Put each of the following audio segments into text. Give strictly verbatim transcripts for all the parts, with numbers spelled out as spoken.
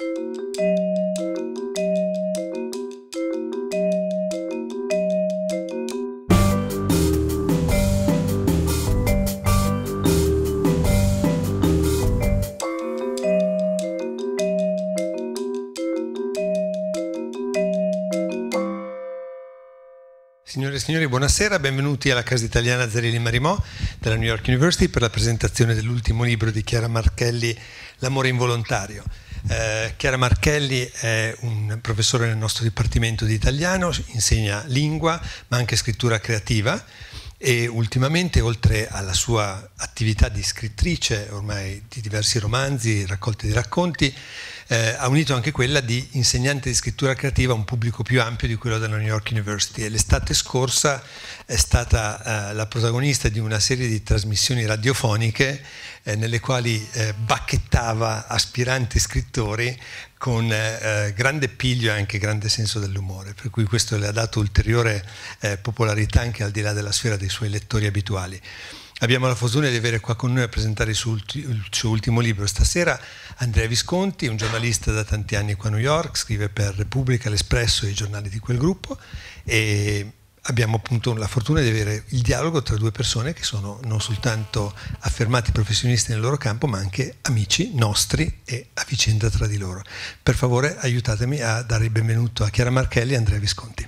Signore e signori, buonasera, benvenuti alla Casa Italiana Zerilli Marimò della New York University per la presentazione dell'ultimo libro di Chiara Marchelli, L'amore involontario. Eh, Chiara Marchelli è un professore nel nostro dipartimento di italiano, insegna lingua ma anche scrittura creativa e ultimamente, oltre alla sua attività di scrittrice ormai di diversi romanzi, raccolte di racconti, Eh, ha unito anche quella di insegnante di scrittura creativa a un pubblico più ampio di quello della New York University, e l'estate scorsa è stata eh, la protagonista di una serie di trasmissioni radiofoniche eh, nelle quali eh, bacchettava aspiranti scrittori con eh, grande piglio e anche grande senso dell'umore, per cui questo le ha dato ulteriore eh, popolarità anche al di là della sfera dei suoi lettori abituali. Abbiamo la fortuna di avere qua con noi a presentare il suo, il suo ultimo libro stasera Andrea Visconti, un giornalista da tanti anni qua a New York, scrive per Repubblica, L'Espresso e i giornali di quel gruppo, e abbiamo appunto la fortuna di avere il dialogo tra due persone che sono non soltanto affermati professionisti nel loro campo ma anche amici nostri e a vicenda tra di loro. Per favore aiutatemi a dare il benvenuto a Chiara Marchelli e Andrea Visconti.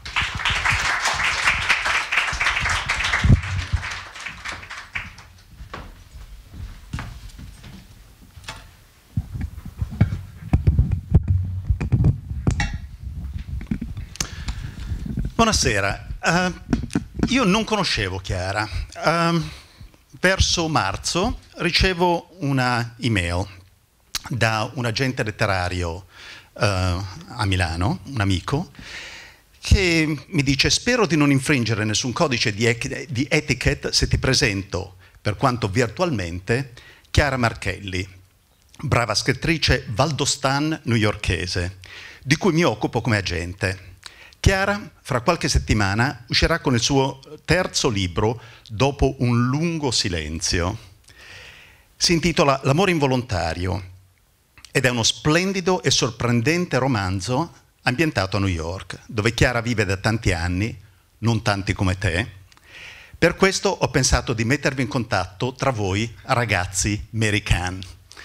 Buonasera, uh, io non conoscevo Chiara. Uh, verso marzo ricevo una email da un agente letterario uh, a Milano, un amico, che mi dice: spero di non infringere nessun codice di, e- di etiquette se ti presento, per quanto virtualmente, Chiara Marchelli, brava scrittrice valdostan newyorkese, di cui mi occupo come agente. Chiara, fra qualche settimana, uscirà con il suo terzo libro dopo un lungo silenzio. Si intitola L'amore involontario ed è uno splendido e sorprendente romanzo ambientato a New York, dove Chiara vive da tanti anni, non tanti come te. Per questo ho pensato di mettervi in contatto tra voi, ragazzi americani.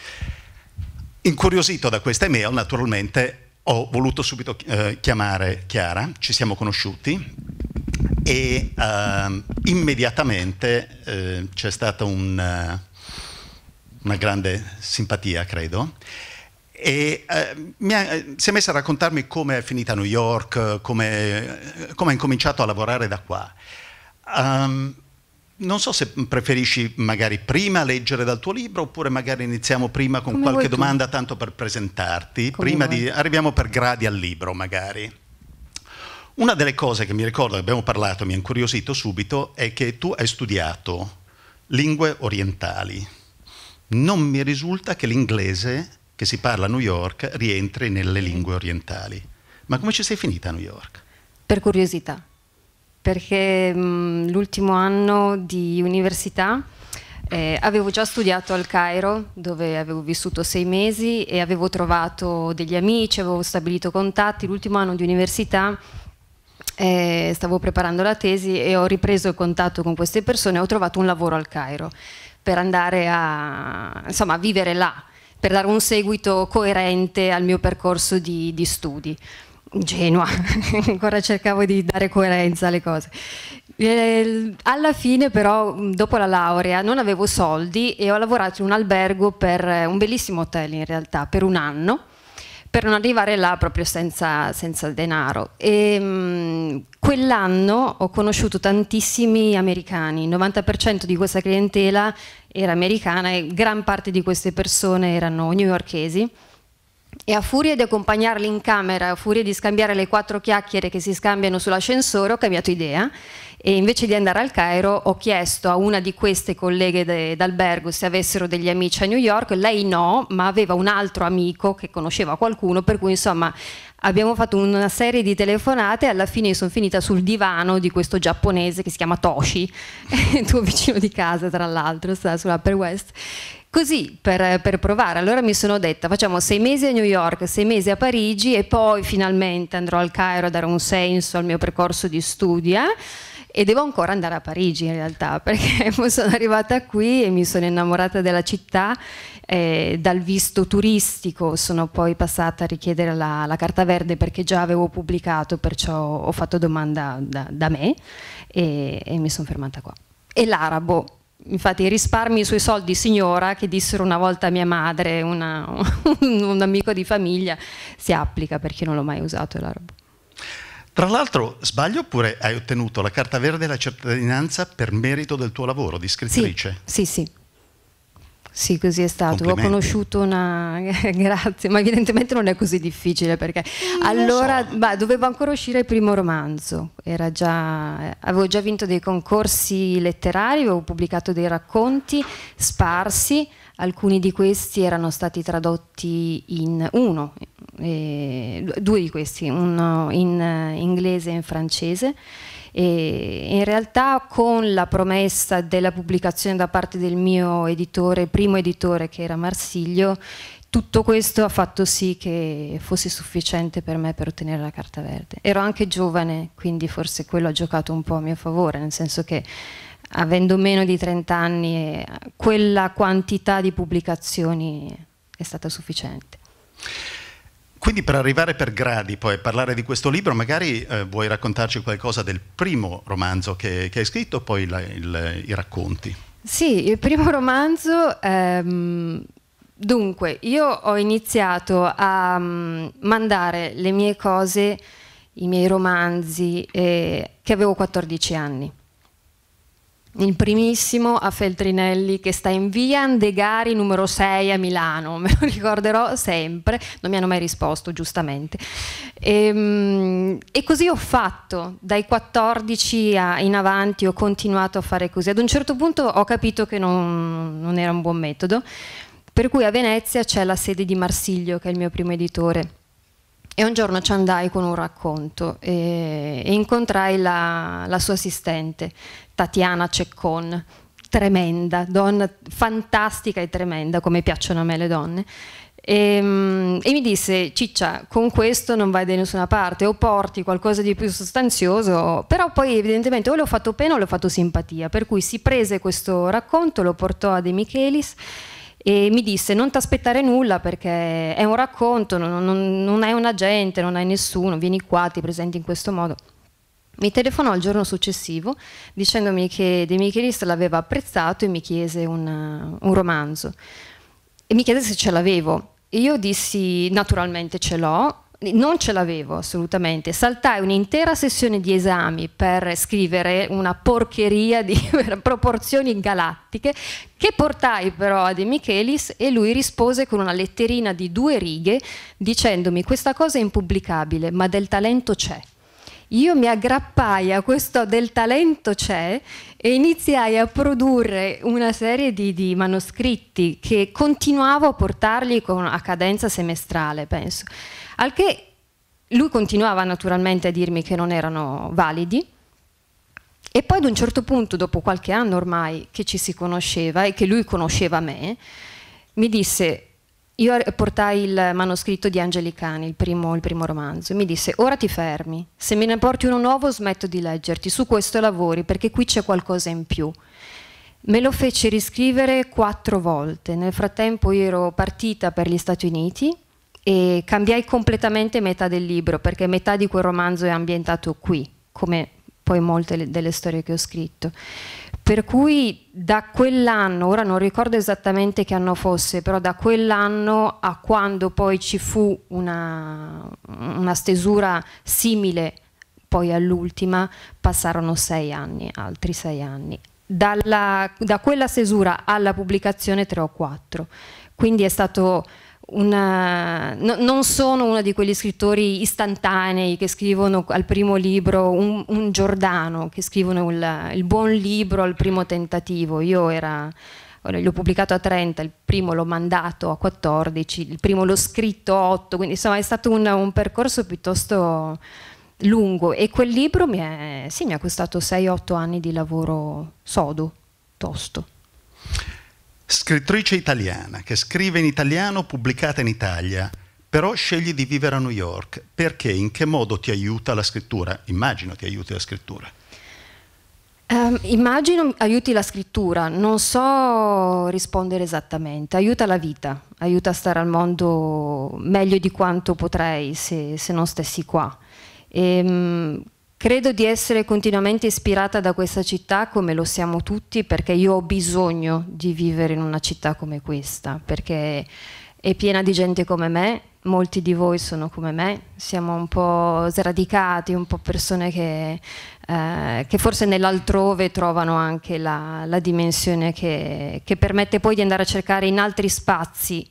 Incuriosito da questa email, naturalmente, ho voluto subito eh, chiamare Chiara, ci siamo conosciuti e eh, immediatamente eh, c'è stata un, uh, una grande simpatia, credo, e eh, mi ha, si è messa a raccontarmi come è finita a New York, come, come ha incominciato a lavorare da qua. Um, Non so se preferisci magari prima leggere dal tuo libro oppure magari iniziamo prima con Come qualche vuoi tu. domanda tanto per presentarti. Come prima vuoi. di arriviamo per gradi al libro magari. Una delle cose che mi ricordo, che abbiamo parlato, mi ha incuriosito subito, è che tu hai studiato lingue orientali. Non mi risulta che l'inglese che si parla a New York rientri nelle lingue orientali. Ma come ci sei finita a New York? Per curiosità, perché mh, l'ultimo anno di università eh, avevo già studiato al Cairo, dove avevo vissuto sei mesi e avevo trovato degli amici, avevo stabilito contatti. L'ultimo anno di università eh, stavo preparando la tesi e ho ripreso il contatto con queste persone e ho trovato un lavoro al Cairo per andare a, insomma, a vivere là, per dare un seguito coerente al mio percorso di, di studi. Ingenua, ancora cercavo di dare coerenza alle cose. Eh, alla fine però, dopo la laurea, non avevo soldi e ho lavorato in un albergo, per un bellissimo hotel in realtà, per un anno, per non arrivare là proprio senza, senza denaro. E mh, quell'anno ho conosciuto tantissimi americani, il novanta per cento di questa clientela era americana e gran parte di queste persone erano newyorkesi. E a furia di accompagnarli in camera, a furia di scambiare le quattro chiacchiere che si scambiano sull'ascensore, ho cambiato idea e invece di andare al Cairo ho chiesto a una di queste colleghe d'albergo se avessero degli amici a New York, lei no, ma aveva un altro amico che conosceva qualcuno, per cui insomma abbiamo fatto una serie di telefonate e alla fine sono finita sul divano di questo giapponese che si chiama Toshi, tuo vicino di casa tra l'altro, sta sull'Upper West. Così, per, per provare, allora mi sono detta facciamo sei mesi a New York, sei mesi a Parigi e poi finalmente andrò al Cairo a dare un senso al mio percorso di studio, eh? E devo ancora andare a Parigi in realtà, perché sono arrivata qui e mi sono innamorata della città, eh, dal visto turistico sono poi passata a richiedere la, la carta verde perché già avevo pubblicato, perciò ho fatto domanda da, da me e, e mi sono fermata qua. E l'arabo, infatti risparmi i suoi soldi signora, che dissero una volta a mia madre, una, un, un amico di famiglia, si applica perché non l'ho mai usato l'arabo. Tra l'altro, sbaglio oppure hai ottenuto la carta verde e la cittadinanza per merito del tuo lavoro di scrittrice? Sì, sì, sì. Sì, così è stato. Ho conosciuto una... Grazie, ma evidentemente non è così difficile perché non allora so. Bah, dovevo ancora uscire il primo romanzo. Era già... Avevo già vinto dei concorsi letterari, avevo pubblicato dei racconti sparsi. Alcuni di questi erano stati tradotti in uno, eh, due di questi, uno in inglese e in francese. E in realtà con la promessa della pubblicazione da parte del mio editore, primo editore che era Marsiglio, tutto questo ha fatto sì che fosse sufficiente per me per ottenere la carta verde. Ero anche giovane, quindi forse quello ha giocato un po' a mio favore, nel senso che avendo meno di trenta anni quella quantità di pubblicazioni è stata sufficiente. Quindi per arrivare per gradi poi a parlare di questo libro, magari eh, vuoi raccontarci qualcosa del primo romanzo che, che hai scritto, poi la, il, i racconti. Sì, il primo romanzo, ehm, dunque, io ho iniziato a um, mandare le mie cose, i miei romanzi, eh, che avevo quattordici anni. Il primissimo a Feltrinelli, che sta in via Andegari numero sei a Milano, me lo ricorderò sempre, non mi hanno mai risposto giustamente. E, e così ho fatto, dai quattordici a, in avanti ho continuato a fare così. Ad un certo punto ho capito che non, non era un buon metodo, per cui a Venezia c'è la sede di Marsiglio, che è il mio primo editore. E un giorno ci andai con un racconto e, e incontrai la, la sua assistente, Tatiana Ceccon, tremenda, donna fantastica e tremenda, come piacciono a me le donne. E, e mi disse: Ciccia, con questo non vai da nessuna parte, o porti qualcosa di più sostanzioso, però poi evidentemente o le ho fatto pena o le ho fatto simpatia, per cui si prese questo racconto, lo portò a De Michelis e mi disse: non ti aspettare nulla perché è un racconto, non, non, non hai un agente, non hai nessuno, vieni qua, ti presenti in questo modo. Mi telefonò il giorno successivo dicendomi che De Michelis l'aveva apprezzato e mi chiese un, un romanzo e mi chiese se ce l'avevo. E io dissi: naturalmente ce l'ho. Non ce l'avevo assolutamente, saltai un'intera sessione di esami per scrivere una porcheria di proporzioni galattiche che portai però a De Michelis e lui rispose con una letterina di due righe dicendomi: questa cosa è impubblicabile ma del talento c'è. Io mi aggrappai a questo del talento c'è e iniziai a produrre una serie di, di manoscritti che continuavo a portarli con, a cadenza semestrale, penso. Al che lui continuava naturalmente a dirmi che non erano validi e poi ad un certo punto, dopo qualche anno ormai che ci si conosceva e che lui conosceva me, mi disse, io portai il manoscritto di Angelicani, il primo, il primo romanzo, e mi disse: ora ti fermi, se me ne porti uno nuovo smetto di leggerti, su questo lavori perché qui c'è qualcosa in più. Me lo fece riscrivere quattro volte, nel frattempo io ero partita per gli Stati Uniti e cambiai completamente metà del libro perché metà di quel romanzo è ambientato qui, come poi molte delle storie che ho scritto. Per cui da quell'anno, ora non ricordo esattamente che anno fosse, però da quell'anno a quando poi ci fu una, una stesura simile poi all'ultima, passarono sei anni, altri sei anni. Dalla, da quella stesura alla pubblicazione tre o quattro. Quindi è stato una, no, non sono uno di quegli scrittori istantanei che scrivono al primo libro, un, un Giordano, che scrivono il, il buon libro al primo tentativo. Io era, l'ho pubblicato a trenta, il primo l'ho mandato a quattordici, il primo l'ho scritto a otto, quindi insomma è stato un, un percorso piuttosto lungo, e quel libro mi, è, sì, mi ha costato sei otto anni di lavoro sodo, tosto. Scrittrice italiana, che scrive in italiano, pubblicata in Italia, però scegli di vivere a New York. Perché? In che modo ti aiuta la scrittura? Immagino ti aiuti la scrittura. Um, immagino aiuti la scrittura, non so rispondere esattamente. Aiuta la vita, aiuta a stare al mondo meglio di quanto potrei se, se non stessi qua. E, um, credo di essere continuamente ispirata da questa città, come lo siamo tutti, perché io ho bisogno di vivere in una città come questa, perché è piena di gente come me, molti di voi sono come me, siamo un po' sradicati, un po' persone che, eh, che forse nell'altrove trovano anche la, la dimensione che, che permette poi di andare a cercare in altri spazi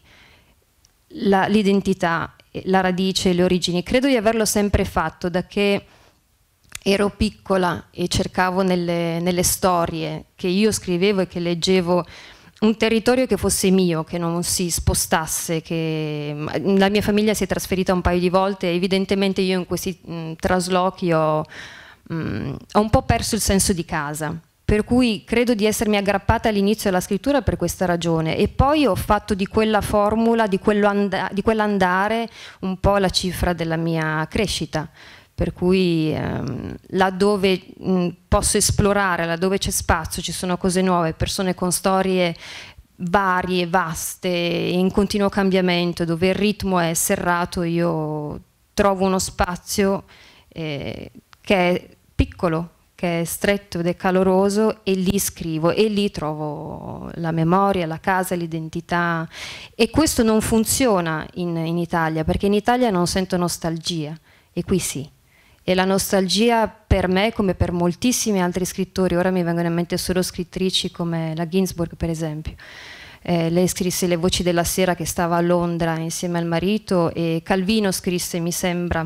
l'identità, la radice, le origini. Credo di averlo sempre fatto da che ero piccola e cercavo nelle, nelle storie che io scrivevo e che leggevo un territorio che fosse mio, che non si spostasse, che la mia famiglia si è trasferita un paio di volte e evidentemente io in questi mh, traslochi ho, mh, ho un po' perso il senso di casa, per cui credo di essermi aggrappata all'inizio alla scrittura per questa ragione, e poi ho fatto di quella formula, di, quello and- di quell'andare un po' la cifra della mia crescita. Per cui ehm, laddove mh, posso esplorare, laddove c'è spazio, ci sono cose nuove, persone con storie varie, vaste, in continuo cambiamento, dove il ritmo è serrato, io trovo uno spazio eh, che è piccolo, che è stretto ed è caloroso, e lì scrivo, e lì trovo la memoria, la casa, l'identità. E questo non funziona in, in Italia, perché in Italia non sento nostalgia, e qui sì. E la nostalgia per me, come per moltissimi altri scrittori, ora mi vengono in mente solo scrittrici come la Ginsburg per esempio, eh, lei scrisse Le voci della sera, che stava a Londra insieme al marito, e Calvino scrisse, mi sembra,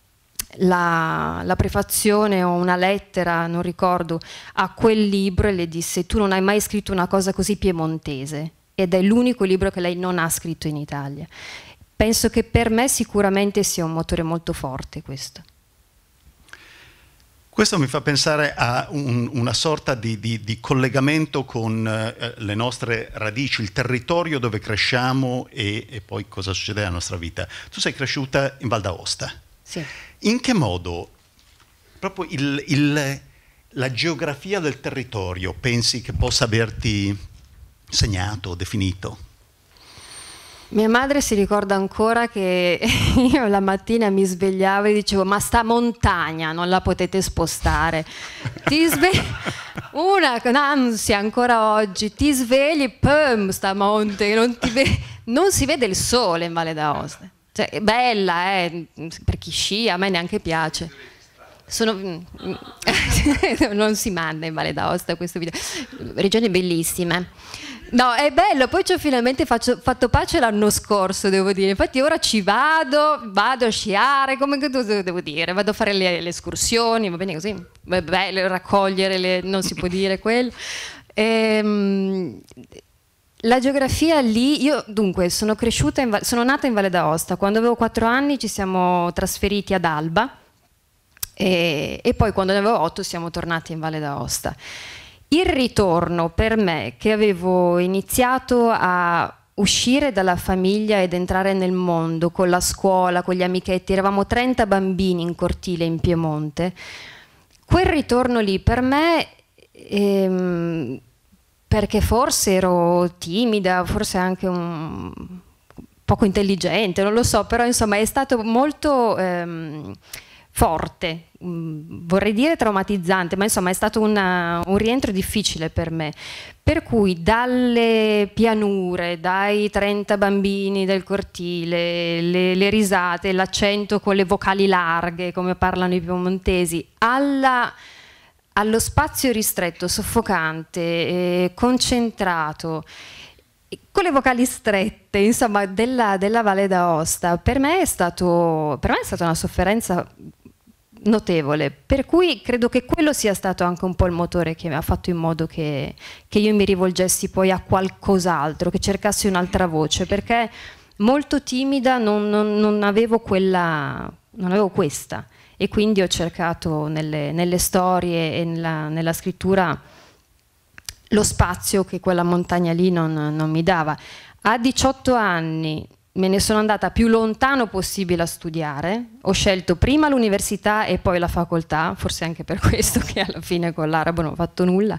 la, la prefazione o una lettera, non ricordo, a quel libro, e le disse: tu non hai mai scritto una cosa così piemontese, ed è l'unico libro che lei non ha scritto in Italia. Penso che per me sicuramente sia un motore molto forte questo. Questo mi fa pensare a un, una sorta di, di, di collegamento con eh, le nostre radici, il territorio dove cresciamo e, e poi cosa succede nella nostra vita. Tu sei cresciuta in Val d'Aosta. Sì. In che modo proprio il, il, la geografia del territorio pensi che possa averti segnato, definito? Mia madre si ricorda ancora che io la mattina mi svegliavo e dicevo: ma sta montagna non la potete spostare? Ti svegli, una un'ansia ancora oggi, ti svegli, pum, sta monte, non, ti ve- non si vede il sole in Valle d'Aosta. Cioè, è bella, eh, per chi scia, a me neanche piace. Sono... non si manda in Valle d'Aosta questo video. Regioni bellissime. No, è bello, poi ci ho finalmente faccio, fatto pace l'anno scorso, devo dire. Infatti ora ci vado, vado a sciare, come devo dire, vado a fare le, le escursioni, va bene così, è bello raccogliere, le, non si può dire quello. Ehm, la geografia lì, io dunque sono cresciuta, in, sono nata in Valle d'Aosta, quando avevo quattro anni ci siamo trasferiti ad Alba e, e poi quando ne avevo otto siamo tornati in Valle d'Aosta. Il ritorno per me, che avevo iniziato a uscire dalla famiglia ed entrare nel mondo con la scuola, con gli amichetti, eravamo trenta bambini in cortile in Piemonte, quel ritorno lì per me, ehm, perché forse ero timida, forse anche un poco intelligente, non lo so, però insomma è stato molto ehm, forte, vorrei dire traumatizzante, ma insomma è stato una, un rientro difficile per me, per cui dalle pianure, dai trenta bambini del cortile, le, le risate, l'accento con le vocali larghe come parlano i piemontesi, alla, allo spazio ristretto, soffocante, eh, concentrato con le vocali strette, insomma, della, della Valle d'Aosta, per me è stato, per me è stata una sofferenza notevole, per cui credo che quello sia stato anche un po' il motore che ha fatto in modo che, che io mi rivolgessi poi a qualcos'altro, che cercassi un'altra voce, perché molto timida non, non, non avevo quella, non avevo questa, e quindi ho cercato nelle, nelle storie e nella, nella scrittura lo spazio che quella montagna lì non, non mi dava. A diciotto anni me ne sono andata più lontano possibile a studiare, ho scelto prima l'università e poi la facoltà, forse anche per questo che alla fine con l'arabo non ho fatto nulla.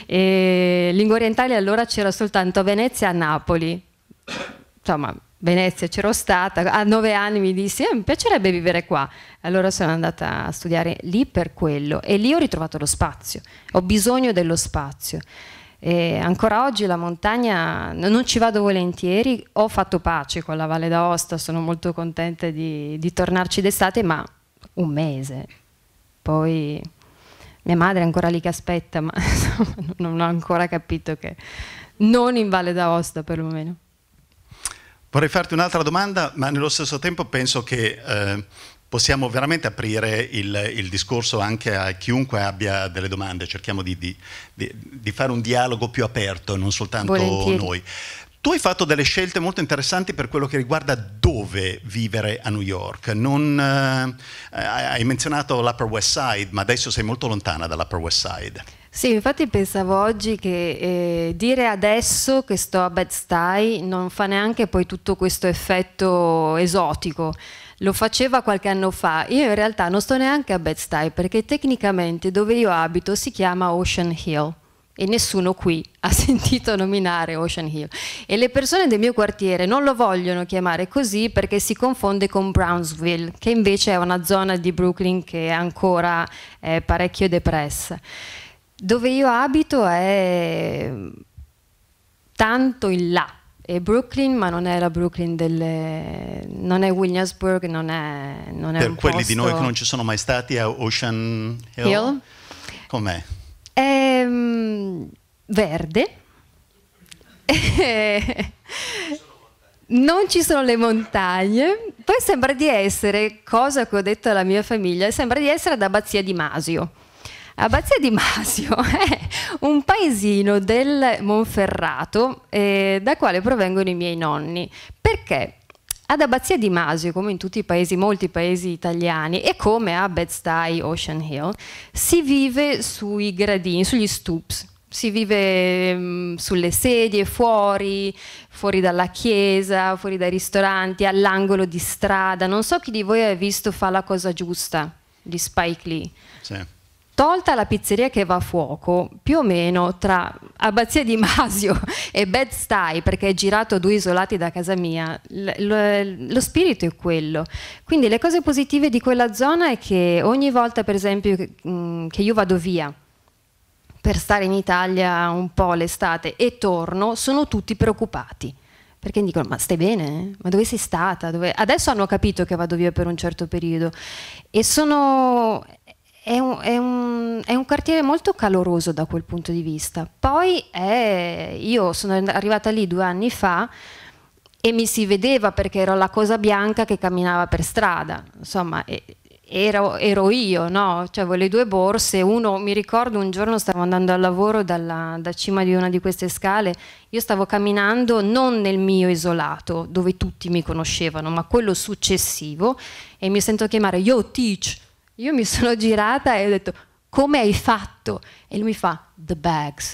E lingua orientale allora c'era soltanto a Venezia e a Napoli, insomma Venezia c'ero stata, a nove anni mi dissi eh, mi piacerebbe vivere qua, allora sono andata a studiare lì per quello e lì ho ritrovato lo spazio, ho bisogno dello spazio. E ancora oggi la montagna non ci vado volentieri, ho fatto pace con la Valle d'Aosta, sono molto contenta di, di tornarci d'estate, ma un mese, poi mia madre è ancora lì che aspetta, ma non ho ancora capito che non in Valle d'Aosta perlomeno. Vorrei farti un'altra domanda, ma nello stesso tempo penso che eh, possiamo veramente aprire il, il discorso anche a chiunque abbia delle domande, cerchiamo di, di, di, di fare un dialogo più aperto, non soltanto Volentieri. noi. Tu hai fatto delle scelte molto interessanti per quello che riguarda dove vivere a New York. Non, eh, hai menzionato l'Upper West Side, ma adesso sei molto lontana dall'Upper West Side. Sì, infatti pensavo oggi che eh, dire adesso che sto a Bed-Stuy non fa neanche poi tutto questo effetto esotico. Lo faceva qualche anno fa. Io in realtà non sto neanche a Bed-Stuy perché tecnicamente dove io abito si chiama Ocean Hill e nessuno qui ha sentito nominare Ocean Hill. E le persone del mio quartiere non lo vogliono chiamare così perché si confonde con Brownsville, che invece è una zona di Brooklyn che è ancora eh, parecchio depressa. Dove io abito è tanto in là, è Brooklyn, ma non è la Brooklyn delle, non è Williamsburg, non è, non è per un quelli posto... di noi che non ci sono mai stati a Ocean Hill, Hill? Com'è? È um, verde, non ci sono le montagne, poi sembra di essere, cosa che ho detto alla mia famiglia, sembra di essere ad Abbazia di Masio. Abbazia di Masio è un paesino del Monferrato eh, da quale provengono i miei nonni. Perché ad Abbazia di Masio, come in tutti i paesi, molti paesi italiani, e come a Bed-Stuy, Ocean Hill, si vive sui gradini, sugli stoops. Si vive mh, sulle sedie, fuori, fuori dalla chiesa, fuori dai ristoranti, all'angolo di strada. Non so chi di voi ha visto Fa la cosa giusta di Spike Lee. Sì. Tolta la pizzeria che va a fuoco, più o meno tra Abbazia di Masio e Bed-Stuy, perché è girato a due isolati da casa mia, lo spirito è quello. Quindi le cose positive di quella zona è che ogni volta, per esempio, che io vado via per stare in Italia un po' l'estate e torno, sono tutti preoccupati. Perché mi dicono, ma stai bene? Ma dove sei stata? Dove... Adesso hanno capito che vado via per un certo periodo. E sono... È un, è, un, è un quartiere molto caloroso da quel punto di vista. Poi è, io sono arrivata lì due anni fa e mi si vedeva perché ero la cosa bianca che camminava per strada. Insomma, ero, ero io, no? Cioè, avevo le due borse. Uno, mi ricordo un giorno stavo andando al lavoro dalla, da cima di una di queste scale. Io stavo camminando non nel mio isolato, dove tutti mi conoscevano, ma quello successivo, e mi sento chiamare Yo, Teach. Io mi sono girata e ho detto, come hai fatto? E lui mi fa, the bags.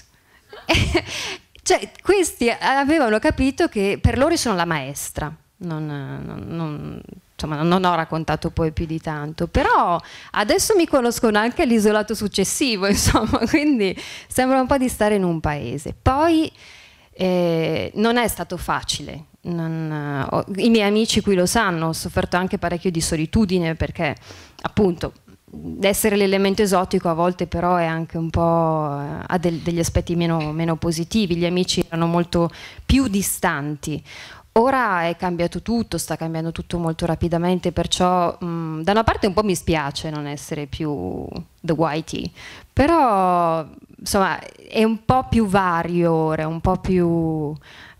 Cioè, questi avevano capito che per loro sono la maestra. Non, non, non, insomma, non ho raccontato poi più di tanto. Però adesso mi conoscono anche all'isolato successivo, insomma, quindi sembra un po' di stare in un paese. Poi eh, non è stato facile. Non, ho, i miei amici qui lo sanno, ho sofferto anche parecchio di solitudine perché appunto essere l'elemento esotico a volte però è anche un po' ha del, degli aspetti meno, meno positivi. Gli amici erano molto più distanti. Ora è cambiato tutto, sta cambiando tutto molto rapidamente, perciò mh, da una parte un po' mi spiace non essere più the whitey, però insomma, è un po' più vario ora, un po' più, uh,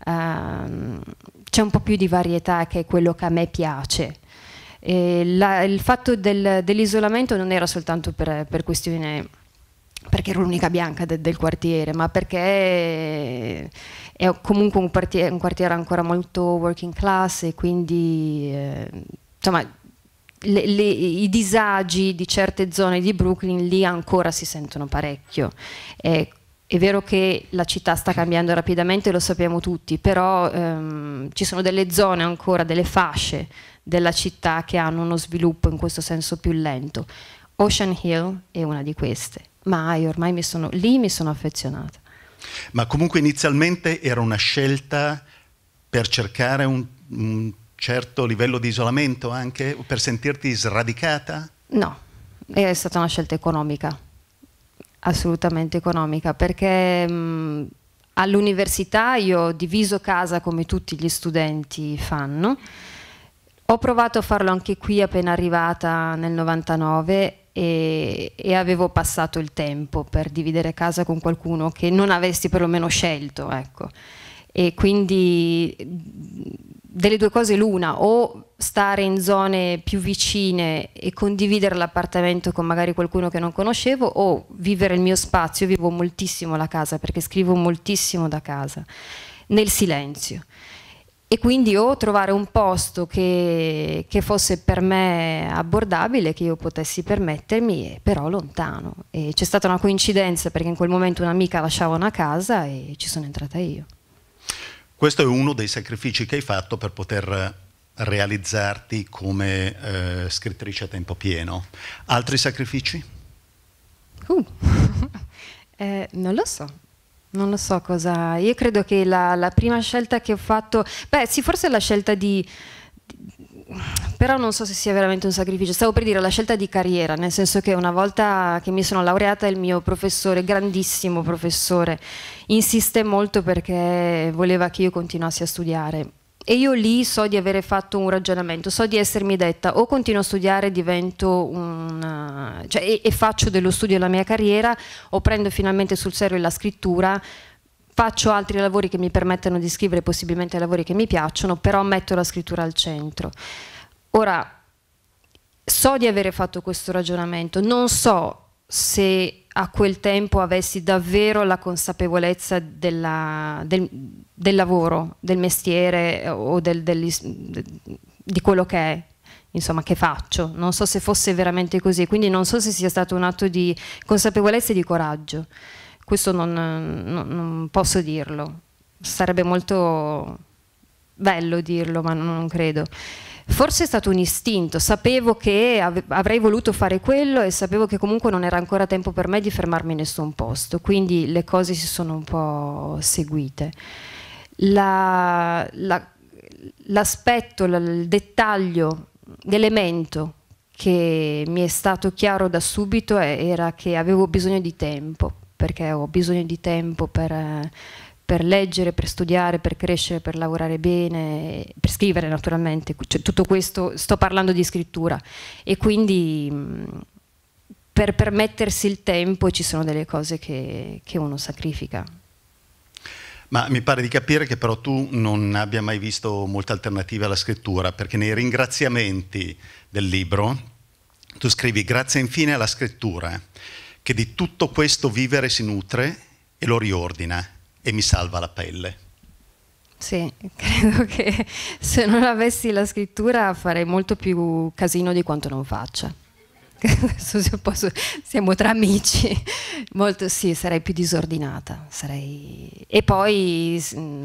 c'è un po' più di varietà, che è quello che a me piace. E la, il fatto del, dell'isolamento non era soltanto per, per questione, perché ero l'unica bianca de, del quartiere, ma perché è comunque un quartiere, un quartiere ancora molto working class, e quindi eh, insomma le, le, i disagi di certe zone di Brooklyn lì ancora si sentono parecchio. È, è vero che la città sta cambiando rapidamente, lo sappiamo tutti, però ehm, ci sono delle zone ancora, delle fasce della città che hanno uno sviluppo in questo senso più lento. Ocean Hill è una di queste, ma io ormai mi sono, lì mi sono affezionata. Ma comunque inizialmente era una scelta per cercare un, un certo livello di isolamento, anche per sentirti sradicata? No, è stata una scelta economica, assolutamente economica, perché mh, all'università io ho diviso casa come tutti gli studenti fanno. Ho provato a farlo anche qui appena arrivata nel novantanove e, e avevo passato il tempo per dividere casa con qualcuno che non avessi perlomeno scelto, ecco. E quindi delle due cose l'una, o stare in zone più vicine e condividere l'appartamento con magari qualcuno che non conoscevo, o vivere il mio spazio. Io vivo moltissimo la casa perché scrivo moltissimo da casa, nel silenzio. E quindi o trovare un posto che, che fosse per me abbordabile, che io potessi permettermi, però lontano. E c'è stata una coincidenza, perché in quel momento un'amica lasciava una casa e ci sono entrata io. Questo è uno dei sacrifici che hai fatto per poter realizzarti come eh, scrittrice a tempo pieno. Altri sacrifici? Uh. eh, non lo so. Non lo so cosa. Io credo che la, la prima scelta che ho fatto, beh sì, forse la scelta di, di, però non so se sia veramente un sacrificio. Stavo per dire la scelta di carriera, nel senso che una volta che mi sono laureata, il mio professore, grandissimo professore, insiste molto perché voleva che io continuassi a studiare. E io lì so di avere fatto un ragionamento, so di essermi detta: o continuo a studiare, divento una, cioè, e, e faccio dello studio la mia carriera, o prendo finalmente sul serio la scrittura, faccio altri lavori che mi permettono di scrivere, possibilmente lavori che mi piacciono, però metto la scrittura al centro. Ora, so di avere fatto questo ragionamento, non so se a quel tempo avessi davvero la consapevolezza della, del, del lavoro, del mestiere o del, del, di quello che è, insomma, che faccio. Non so se fosse veramente così, quindi non so se sia stato un atto di consapevolezza e di coraggio. Questo non, non, non posso dirlo. Sarebbe molto bello dirlo, ma non credo. Forse è stato un istinto, sapevo che avrei voluto fare quello e sapevo che comunque non era ancora tempo per me di fermarmi in nessun posto, quindi le cose si sono un po' seguite. La, la, l'aspetto, la, il dettaglio, l'elemento che mi è stato chiaro da subito era che avevo bisogno di tempo, perché ho bisogno di tempo per... per leggere, per studiare, per crescere, per lavorare bene, per scrivere naturalmente, cioè, tutto questo, sto parlando di scrittura, e quindi mh, per permettersi il tempo ci sono delle cose che, che uno sacrifica. Ma mi pare di capire che però tu non abbia mai visto molte alternative alla scrittura, perché nei ringraziamenti del libro tu scrivi: grazie infine alla scrittura, che di tutto questo vivere si nutre e lo riordina e mi salva la pelle. Sì, credo che se non avessi la scrittura farei molto più casino di quanto non faccia. Adesso posso, siamo tra amici, molto sì, sarei più disordinata. Sarei... E poi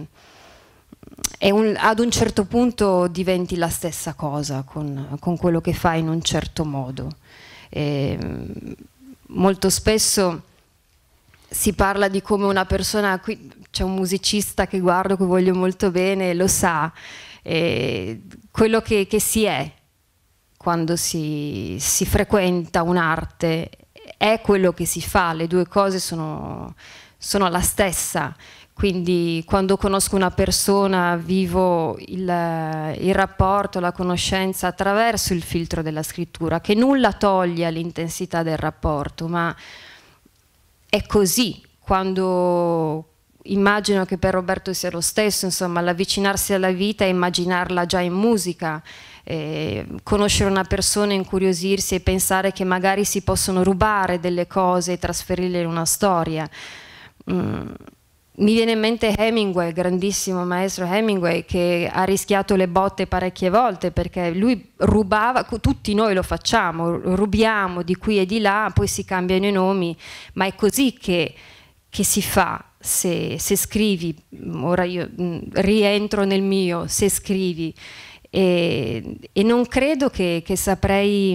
è un, ad un certo punto diventi la stessa cosa con, con quello che fai in un certo modo. E molto spesso si parla di come una persona, qui c'è un musicista che guardo, che voglio molto bene, lo sa, eh, quello che, che si è quando si, si frequenta un'arte è quello che si fa, le due cose sono, sono la stessa. Quindi quando conosco una persona vivo il, il rapporto, la conoscenza attraverso il filtro della scrittura, che nulla toglie all'intensità del rapporto, ma è così. Quando immagino che per Roberto sia lo stesso, insomma, l'avvicinarsi alla vita e immaginarla già in musica, eh, conoscere una persona, incuriosirsi e pensare che magari si possono rubare delle cose e trasferirle in una storia. Mm. Mi viene in mente Hemingway, il grandissimo maestro Hemingway, che ha rischiato le botte parecchie volte perché lui rubava, tutti noi lo facciamo, rubiamo di qui e di là, poi si cambiano i nomi, ma è così che, che si fa se, se scrivi. Ora io rientro nel mio, se scrivi, e, e non credo che, che saprei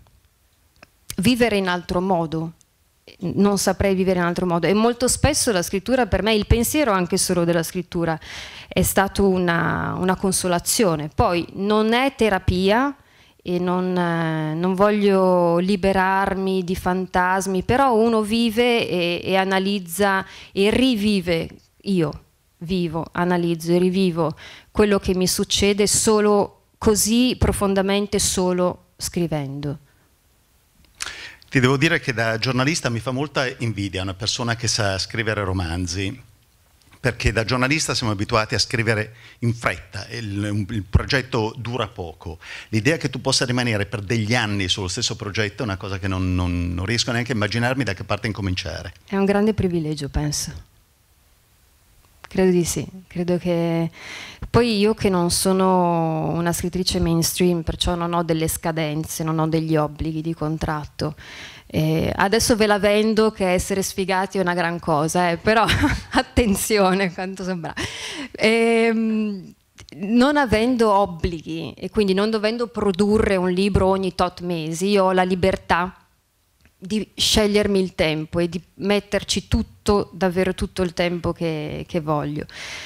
vivere in altro modo. Non saprei vivere in altro modo, e molto spesso la scrittura per me, il pensiero anche solo della scrittura, è stato una, una consolazione. Poi non è terapia e non, eh, non voglio liberarmi di fantasmi, però uno vive e, e analizza e rivive. Io vivo, analizzo e rivivo quello che mi succede solo così profondamente, solo scrivendo. Ti devo dire che da giornalista mi fa molta invidia una persona che sa scrivere romanzi, perché da giornalista siamo abituati a scrivere in fretta, il, il progetto dura poco. L'idea che tu possa rimanere per degli anni sullo stesso progetto è una cosa che non, non, non riesco neanche a immaginarmi da che parte incominciare. È un grande privilegio, penso. Credo di sì, credo che... Poi io che non sono una scrittrice mainstream, perciò non ho delle scadenze, non ho degli obblighi di contratto. Eh, adesso ve la vendo che essere sfigati è una gran cosa, eh, però attenzione quanto sembra. Eh, non avendo obblighi e quindi non dovendo produrre un libro ogni tot mesi, io ho la libertà di scegliermi il tempo e di metterci tutto, davvero tutto il tempo che, che voglio.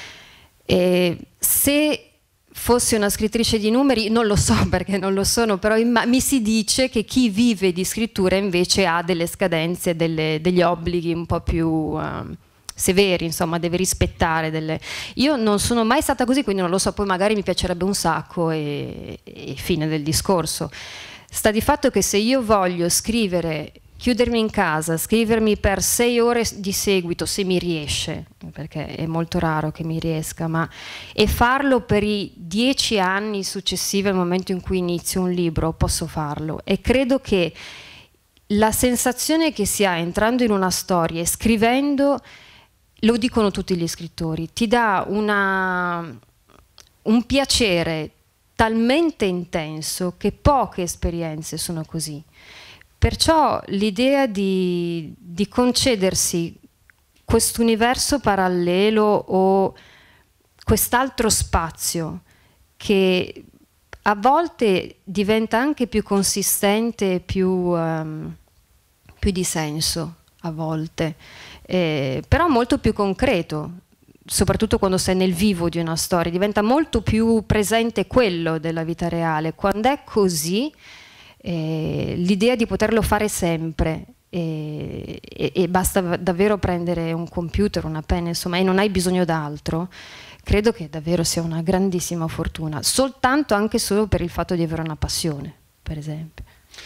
E se fossi una scrittrice di numeri, non lo so perché non lo sono, però mi si dice che chi vive di scrittura invece ha delle scadenze, delle, degli obblighi un po' più uh, severi, insomma, deve rispettare delle... Io non sono mai stata così, quindi non lo so, poi magari mi piacerebbe un sacco e, e fine del discorso. Sta di fatto che se io voglio scrivere, chiudermi in casa, scrivermi per sei ore di seguito, se mi riesce, perché è molto raro che mi riesca, ma e farlo per i dieci anni successivi al momento in cui inizio un libro, posso farlo. E credo che la sensazione che si ha entrando in una storia e scrivendo, lo dicono tutti gli scrittori, ti dà una, un piacere talmente intenso che poche esperienze sono così. Perciò l'idea di, di concedersi quest'universo parallelo o quest'altro spazio che a volte diventa anche più consistente, più, um, più di senso a volte, eh, però molto più concreto, soprattutto quando sei nel vivo di una storia, diventa molto più presente quello della vita reale. Quando è così, Eh, l'idea di poterlo fare sempre e, e, e basta davvero prendere un computer, una penna, insomma, e non hai bisogno d'altro, credo che davvero sia una grandissima fortuna, soltanto anche solo per il fatto di avere una passione, per esempio.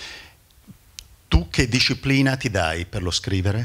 Tu che disciplina ti dai per lo scrivere?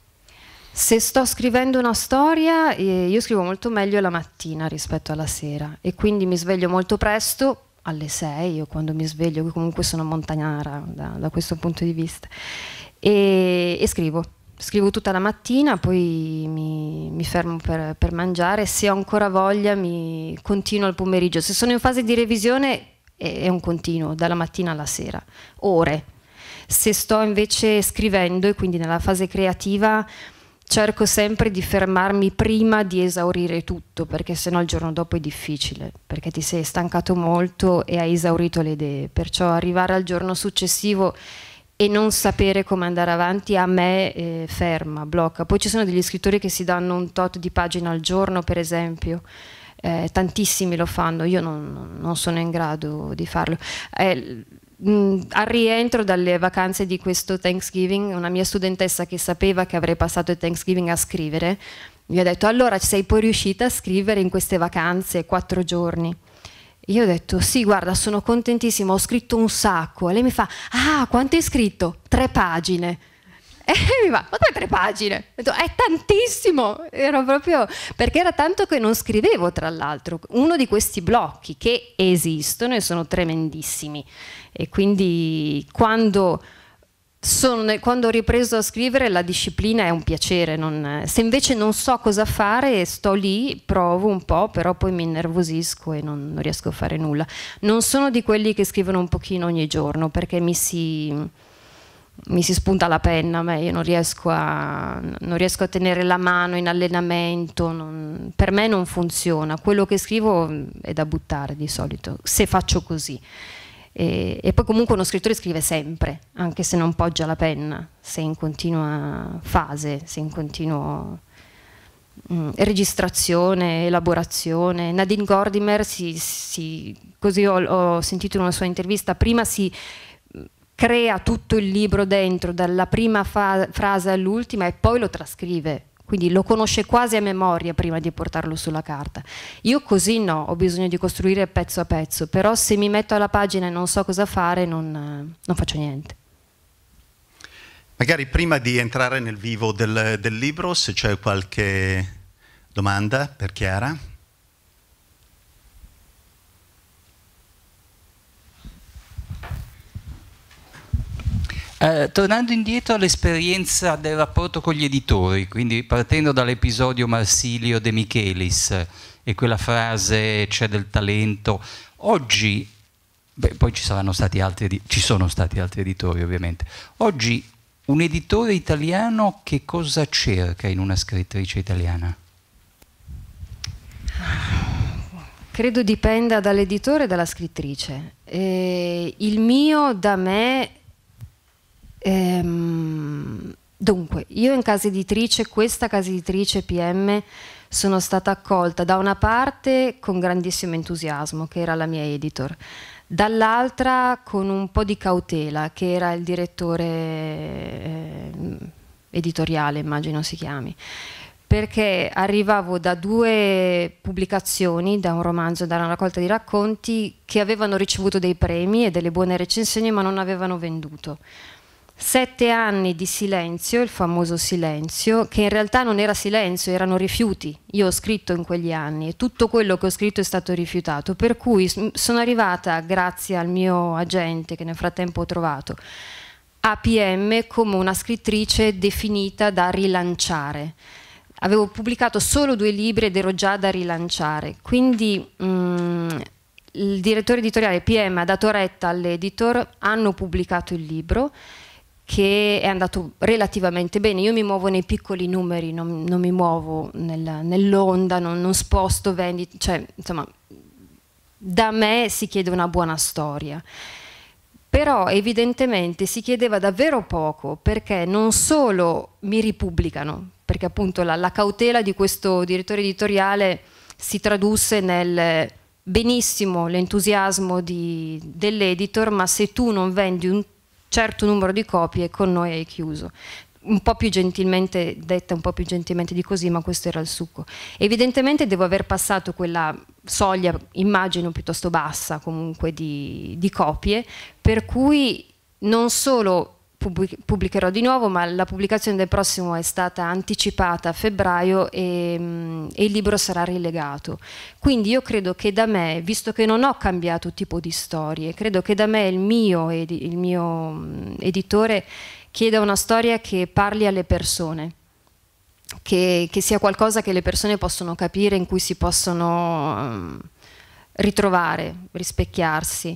Se sto scrivendo una storia, eh, io scrivo molto meglio la mattina rispetto alla sera e quindi mi sveglio molto presto, alle sei o quando mi sveglio, che comunque sono montagnara da, da questo punto di vista, e, e scrivo. Scrivo tutta la mattina, poi mi, mi fermo per, per mangiare, se ho ancora voglia mi continuo al pomeriggio. Se sono in fase di revisione è, è un continuo, dalla mattina alla sera, ore. Se sto invece scrivendo e quindi nella fase creativa, cerco sempre di fermarmi prima di esaurire tutto, perché sennò il giorno dopo è difficile, perché ti sei stancato molto e hai esaurito le idee. Perciò arrivare al giorno successivo e non sapere come andare avanti a me eh, ferma, blocca. Poi ci sono degli scrittori che si danno un tot di pagine al giorno, per esempio, eh, tantissimi lo fanno, io non, non sono in grado di farlo. Eh, mh, al rientro dalle vacanze di questo Thanksgiving, una mia studentessa che sapeva che avrei passato il Thanksgiving a scrivere, mi ha detto: allora sei poi riuscita a scrivere in queste vacanze quattro giorni? Io ho detto sì, guarda, sono contentissima, ho scritto un sacco. E lei mi fa: ah, quanto hai scritto? Tre pagine. E mi va, ma come tre pagine? Ho detto, è tantissimo, ero proprio, perché era tanto che non scrivevo, tra l'altro, uno di questi blocchi che esistono e sono tremendissimi, e quindi quando, sono, quando ho ripreso a scrivere la disciplina è un piacere, non, se invece non so cosa fare sto lì, provo un po', però poi mi innervosisco e non, non riesco a fare nulla. Non sono di quelli che scrivono un pochino ogni giorno, perché mi si... mi si spunta la penna, ma io non riesco a, non riesco a tenere la mano in allenamento, non, per me non funziona, quello che scrivo è da buttare di solito, se faccio così. E, e poi comunque uno scrittore scrive sempre, anche se non poggia la penna, se è in continua fase, se è in continuo mh, registrazione, elaborazione. Nadine Gordimer, si, si, così ho, ho sentito in una sua intervista, prima si crea tutto il libro dentro, dalla prima frase all'ultima, e poi lo trascrive, quindi lo conosce quasi a memoria prima di portarlo sulla carta. Io così no, ho bisogno di costruire pezzo a pezzo, però se mi metto alla pagina e non so cosa fare non, non faccio niente. Magari prima di entrare nel vivo del, del libro, se c'è qualche domanda per Chiara? Eh, tornando indietro all'esperienza del rapporto con gli editori, quindi partendo dall'episodio Marsilio De Michelis e quella frase c'è del talento, oggi, beh, poi ci saranno stati altri, ci sono stati altri editori ovviamente, oggi un editore italiano che cosa cerca in una scrittrice italiana? Credo dipenda dall'editore e dalla scrittrice. Eh, il mio da me... Ehm, dunque, io in casa editrice, questa casa editrice P M, sono stata accolta da una parte con grandissimo entusiasmo, che era la mia editor, dall'altra con un po' di cautela, che era il direttore eh, editoriale, immagino si chiami, perché arrivavo da due pubblicazioni, da un romanzo e da una raccolta di racconti che avevano ricevuto dei premi e delle buone recensioni ma non avevano venduto. Sette anni di silenzio, il famoso silenzio, che in realtà non era silenzio, erano rifiuti. Io ho scritto in quegli anni e tutto quello che ho scritto è stato rifiutato, per cui sono arrivata, grazie al mio agente che nel frattempo ho trovato, a P M come una scrittrice definita da rilanciare. Avevo pubblicato solo due libri ed ero già da rilanciare, quindi mh, il direttore editoriale P M ha dato retta all'editor, hanno pubblicato il libro, che è andato relativamente bene. Io mi muovo nei piccoli numeri, non, non mi muovo nel, nell'onda, non, non sposto vendite, cioè insomma da me si chiede una buona storia, però evidentemente si chiedeva davvero poco, perché non solo mi ripubblicano, perché appunto la, la cautela di questo direttore editoriale si tradusse nel benissimo l'entusiasmo dell'editor, ma se tu non vendi un certo numero di copie con noi hai chiuso. Un po' più gentilmente detta, un po' più gentilmente di così, ma questo era il succo. Evidentemente devo aver passato quella soglia, immagino piuttosto bassa comunque, di, di copie, per cui non solo pubblicherò di nuovo, ma la pubblicazione del prossimo è stata anticipata a febbraio e, e il libro sarà rilegato. Quindi io credo che da me, visto che non ho cambiato tipo di storie, credo che da me il mio, edi, il mio editore chieda una storia che parli alle persone, che, che sia qualcosa che le persone possono capire, in cui si possono um, ritrovare, rispecchiarsi.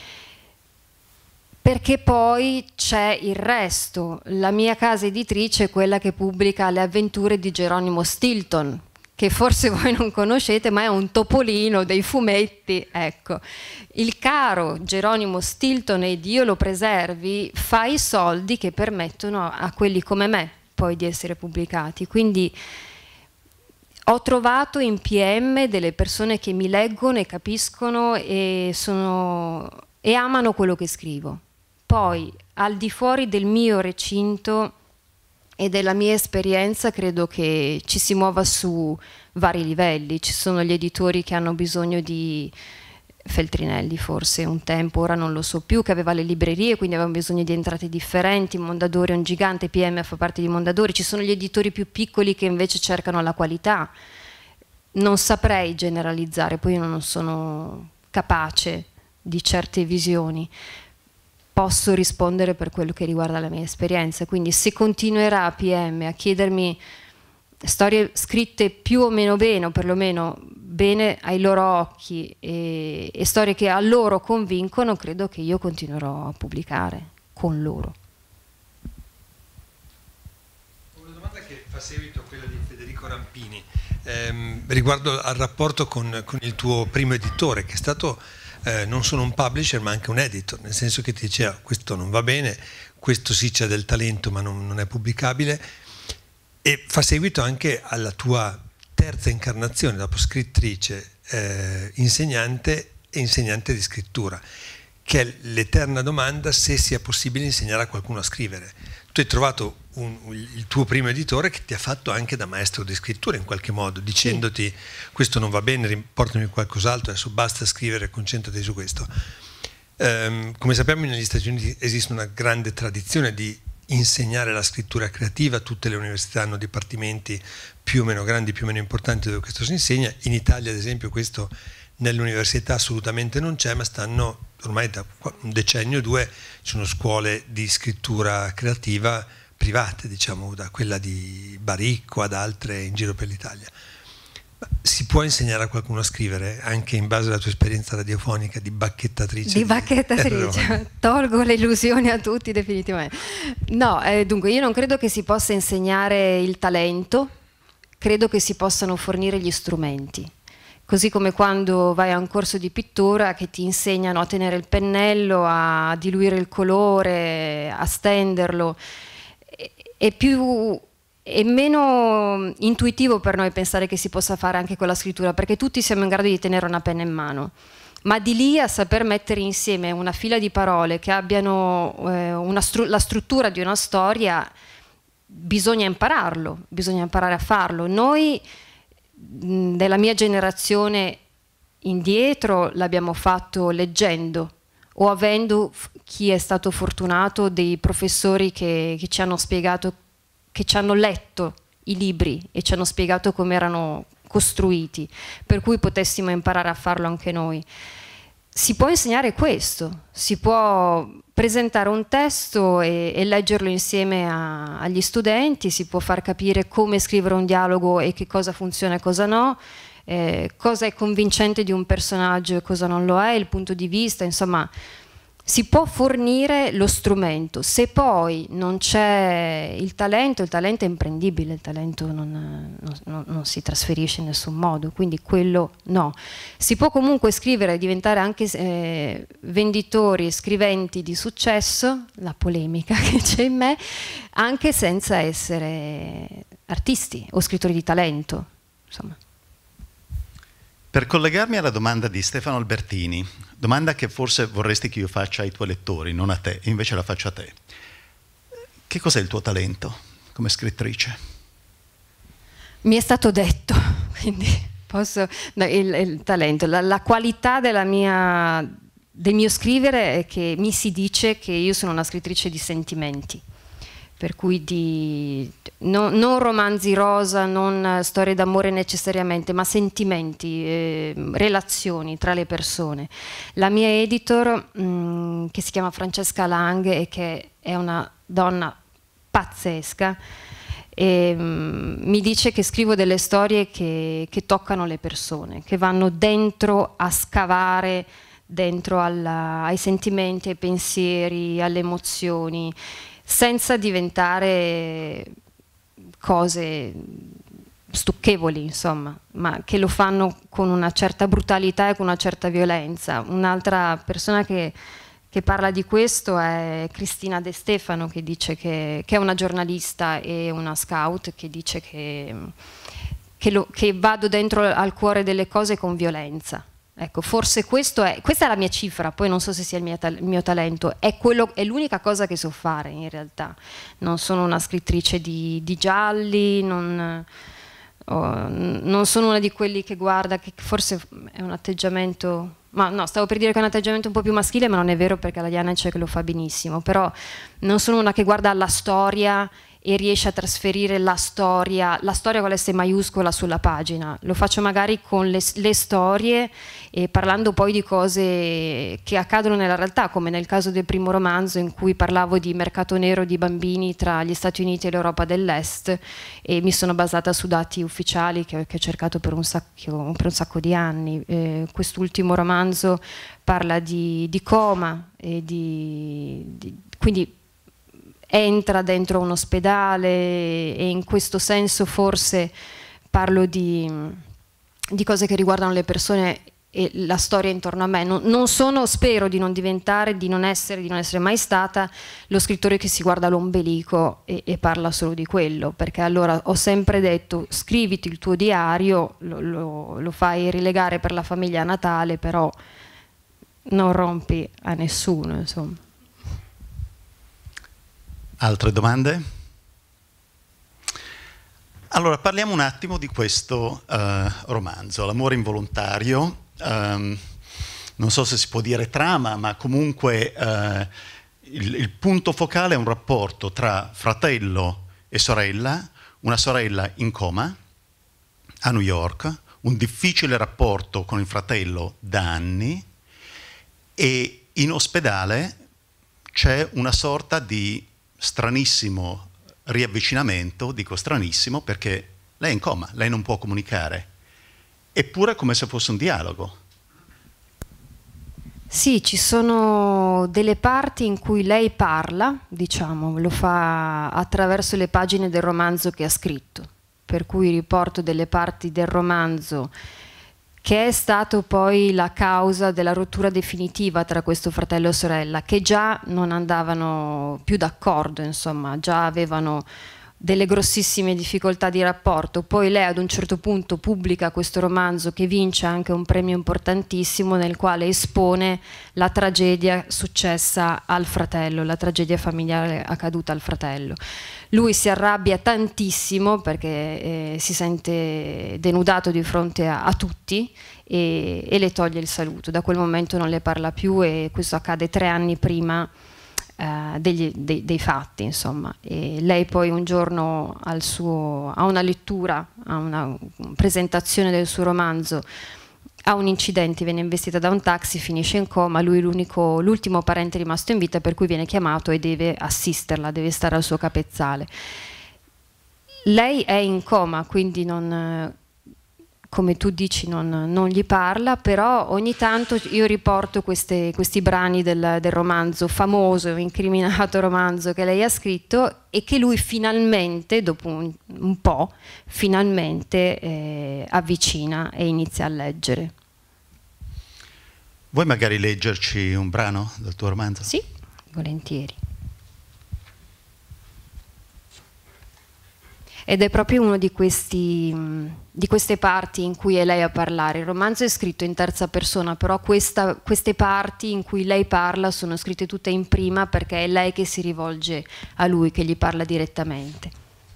Perché poi c'è il resto. La mia casa editrice è quella che pubblica Le avventure di Geronimo Stilton, che forse voi non conoscete, ma è un topolino dei fumetti. Ecco, il caro Geronimo Stilton, e Dio lo preservi, fa i soldi che permettono a quelli come me poi di essere pubblicati. Quindi ho trovato in P M delle persone che mi leggono e capiscono e, sono, e amano quello che scrivo. Poi, al di fuori del mio recinto e della mia esperienza, credo che ci si muova su vari livelli. Ci sono gli editori che hanno bisogno di Feltrinelli forse un tempo, ora non lo so più, che aveva le librerie, quindi avevamo bisogno di entrate differenti. Mondadori è un gigante, P M fa parte di Mondadori, ci sono gli editori più piccoli che invece cercano la qualità. Non saprei generalizzare, poi io non sono capace di certe visioni, posso rispondere per quello che riguarda la mia esperienza, quindi se continuerà P M a chiedermi storie scritte più o meno bene, o perlomeno bene ai loro occhi, e, e storie che a loro convincono, credo che io continuerò a pubblicare con loro. Una domanda che fa seguito a quella di Federico Rampini, ehm, riguardo al rapporto con, con il tuo primo editore, che è stato eh, non solo un publisher ma anche un editor, nel senso che ti diceva questo non va bene, questo sì c'è del talento ma non, non è pubblicabile, e fa seguito anche alla tua terza incarnazione, dopo scrittrice, eh, insegnante e insegnante di scrittura, che è l'eterna domanda se sia possibile insegnare a qualcuno a scrivere. Tu hai trovato un, il tuo primo editore che ti ha fatto anche da maestro di scrittura in qualche modo, dicendoti questo non va bene, portami qualcos'altro, adesso basta scrivere, concentrati su questo. Um, come sappiamo negli Stati Uniti esiste una grande tradizione di insegnare la scrittura creativa, tutte le università hanno dipartimenti più o meno grandi, più o meno importanti dove questo si insegna. In Italia ad esempio questo nell'università assolutamente non c'è, ma stanno ormai da un decennio o due, ci sono scuole di scrittura creativa private, diciamo, da quella di Baricco ad altre in giro per l'Italia. Si può insegnare a qualcuno a scrivere anche in base alla tua esperienza radiofonica di bacchettatrice? Di bacchettatrice, di... tolgo le illusioni a tutti definitivamente. No, eh, dunque io non credo che si possa insegnare il talento, credo che si possano fornire gli strumenti. Così come quando vai a un corso di pittura che ti insegnano a tenere il pennello, a diluire il colore, a stenderlo, è più... è meno intuitivo per noi pensare che si possa fare anche con la scrittura, perché tutti siamo in grado di tenere una penna in mano, ma di lì a saper mettere insieme una fila di parole che abbiano eh, una stru la struttura di una storia, bisogna impararlo, bisogna imparare a farlo. Noi mh, della mia generazione indietro l'abbiamo fatto leggendo o avendo chi è stato fortunato dei professori che, che ci hanno spiegato, che ci hanno letto i libri e ci hanno spiegato come erano costruiti, per cui potessimo imparare a farlo anche noi. Si può insegnare questo, si può presentare un testo e, e leggerlo insieme a, agli studenti, si può far capire come scrivere un dialogo e che cosa funziona e cosa no, eh, cosa è convincente di un personaggio e cosa non lo è, il punto di vista, insomma... Si può fornire lo strumento, se poi non c'è il talento, il talento è imprendibile, il talento non, non, non si trasferisce in nessun modo, quindi quello no. Si può comunque scrivere e diventare anche eh, venditori, scriventi di successo, la polemica che c'è in me, anche senza essere artisti o scrittori di talento, insomma. Per collegarmi alla domanda di Stefano Albertini, domanda che forse vorresti che io faccia ai tuoi lettori, non a te, invece la faccio a te. Che cos'è il tuo talento come scrittrice? Mi è stato detto, quindi posso... No, il, il talento, la, la qualità della mia, del mio scrivere è che mi si dice che io sono una scrittrice di sentimenti. Per cui di, no, non romanzi rosa, non storie d'amore necessariamente, ma sentimenti, eh, relazioni tra le persone. La mia editor, mh, che si chiama Francesca Lang e che è una donna pazzesca, e, mh, mi dice che scrivo delle storie che, che toccano le persone, che vanno dentro a scavare dentro alla, ai sentimenti, ai pensieri, alle emozioni, senza diventare cose stucchevoli, insomma, ma che lo fanno con una certa brutalità e con una certa violenza. Un'altra persona che, che parla di questo è Cristina De Stefano, che dice che, che è una giornalista e una scout, che dice che, che, lo, che vado dentro al cuore delle cose con violenza. Ecco, forse questo è, questa è la mia cifra, poi non so se sia il mio, il mio talento, è, è l'unica cosa che so fare in realtà. Non sono una scrittrice di, di gialli, non, oh, non sono una di quelli che guarda, che forse è un atteggiamento ma no, stavo per dire che è un atteggiamento un po' più maschile, ma non è vero perché la Janecek lo fa benissimo, però non sono una che guarda alla storia e riesce a trasferire la storia, la storia con l'S maiuscola sulla pagina. Lo faccio magari con le, le storie e parlando poi di cose che accadono nella realtà, come nel caso del primo romanzo in cui parlavo di mercato nero di bambini tra gli Stati Uniti e l'Europa dell'Est, e mi sono basata su dati ufficiali che, che ho cercato per un sacco, per un sacco di anni. Eh, quest'ultimo romanzo parla di, di coma e di, di quindi entra dentro un ospedale, e in questo senso forse parlo di, di cose che riguardano le persone e la storia intorno a me. Non, non sono, spero di non diventare, di non essere, di non essere mai stata lo scrittore che si guarda l'ombelico e, e parla solo di quello, perché allora ho sempre detto scriviti il tuo diario, lo, lo, lo fai rilegare per la famiglia a Natale, però non rompi a nessuno, insomma. Altre domande? Allora parliamo un attimo di questo uh, romanzo, L'amore involontario. Um, non so se si può dire trama, ma comunque uh, il, il punto focale è un rapporto tra fratello e sorella, una sorella in coma a New York, un difficile rapporto con il fratello da anni, e in ospedale c'è una sorta di stranissimo riavvicinamento, dico stranissimo perché lei è in coma, lei non può comunicare, eppure è come se fosse un dialogo. Sì, ci sono delle parti in cui lei parla, diciamo, lo fa attraverso le pagine del romanzo che ha scritto, per cui riporto delle parti del romanzo che è stato poi la causa della rottura definitiva tra questo fratello e sorella, che già non andavano più d'accordo, insomma, già avevano delle grossissime difficoltà di rapporto. Poi lei ad un certo punto pubblica questo romanzo che vince anche un premio importantissimo, nel quale espone la tragedia successa al fratello, la tragedia familiare accaduta al fratello. Lui si arrabbia tantissimo perché eh, si sente denudato di fronte a, a tutti e, e le toglie il saluto. Da quel momento non le parla più, e questo accade tre anni prima Uh, degli, dei, dei fatti, insomma. E lei poi un giorno al suo, a una lettura, a una presentazione del suo romanzo, ha un incidente, viene investita da un taxi, finisce in coma, lui è l'unico, l'ultimo parente rimasto in vita, per cui viene chiamato e deve assisterla, deve stare al suo capezzale. Lei è in coma, quindi non, come tu dici, non, non gli parla, però ogni tanto io riporto queste, questi brani del, del romanzo famoso, incriminato romanzo che lei ha scritto, e che lui finalmente, dopo un, un po', finalmente eh, avvicina e inizia a leggere. Vuoi magari leggerci un brano del tuo romanzo? Sì, volentieri. Ed è proprio uno di, questi, di queste parti in cui è lei a parlare. Il romanzo è scritto in terza persona, però questa, queste parti in cui lei parla sono scritte tutte in prima, perché è lei che si rivolge a lui, che gli parla direttamente.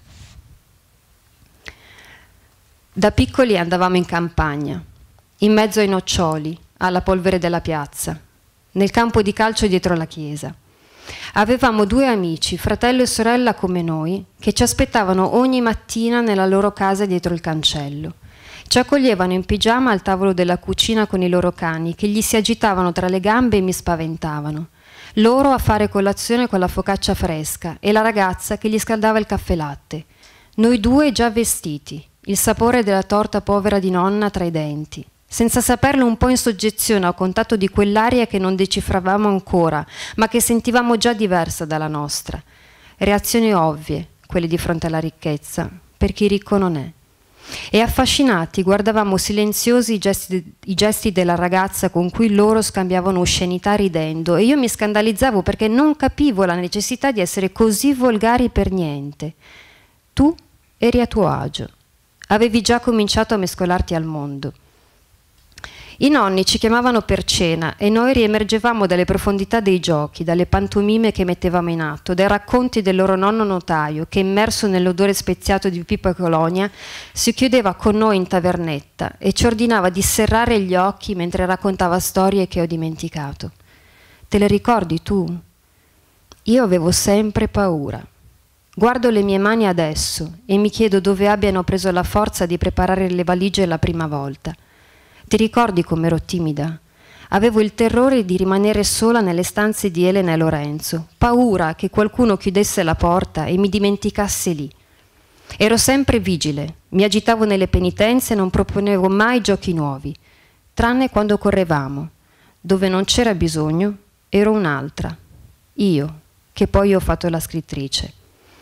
Da piccoli andavamo in campagna, in mezzo ai noccioli, alla polvere della piazza, nel campo di calcio dietro la chiesa. Avevamo due amici, fratello e sorella come noi, che ci aspettavano ogni mattina nella loro casa dietro il cancello. Ci accoglievano in pigiama al tavolo della cucina con i loro cani, che gli si agitavano tra le gambe e mi spaventavano. Loro a fare colazione con la focaccia fresca e la ragazza che gli scaldava il caffè latte. Noi due già vestiti, il sapore della torta povera di nonna tra i denti. Senza saperlo, un po' in soggezione a contatto di quell'aria che non decifravamo ancora, ma che sentivamo già diversa dalla nostra. Reazioni ovvie, quelle di fronte alla ricchezza, per chi ricco non è. E affascinati guardavamo silenziosi i gesti, i gesti della ragazza con cui loro scambiavano oscenità ridendo, e io mi scandalizzavo perché non capivo la necessità di essere così volgari per niente. Tu eri a tuo agio, avevi già cominciato a mescolarti al mondo. I nonni ci chiamavano per cena e noi riemergevamo dalle profondità dei giochi, dalle pantomime che mettevamo in atto, dai racconti del loro nonno notaio che, immerso nell'odore speziato di pipa e colonia, si chiudeva con noi in tavernetta e ci ordinava di serrare gli occhi mentre raccontava storie che ho dimenticato. Te le ricordi tu? Io avevo sempre paura. Guardo le mie mani adesso e mi chiedo dove abbiano preso la forza di preparare le valigie la prima volta. Ti ricordi com'ero timida? Avevo il terrore di rimanere sola nelle stanze di Elena e Lorenzo, paura che qualcuno chiudesse la porta e mi dimenticasse lì. Ero sempre vigile, mi agitavo nelle penitenze e non proponevo mai giochi nuovi, tranne quando correvamo. Dove non c'era bisogno, ero un'altra, io, che poi ho fatto la scrittrice.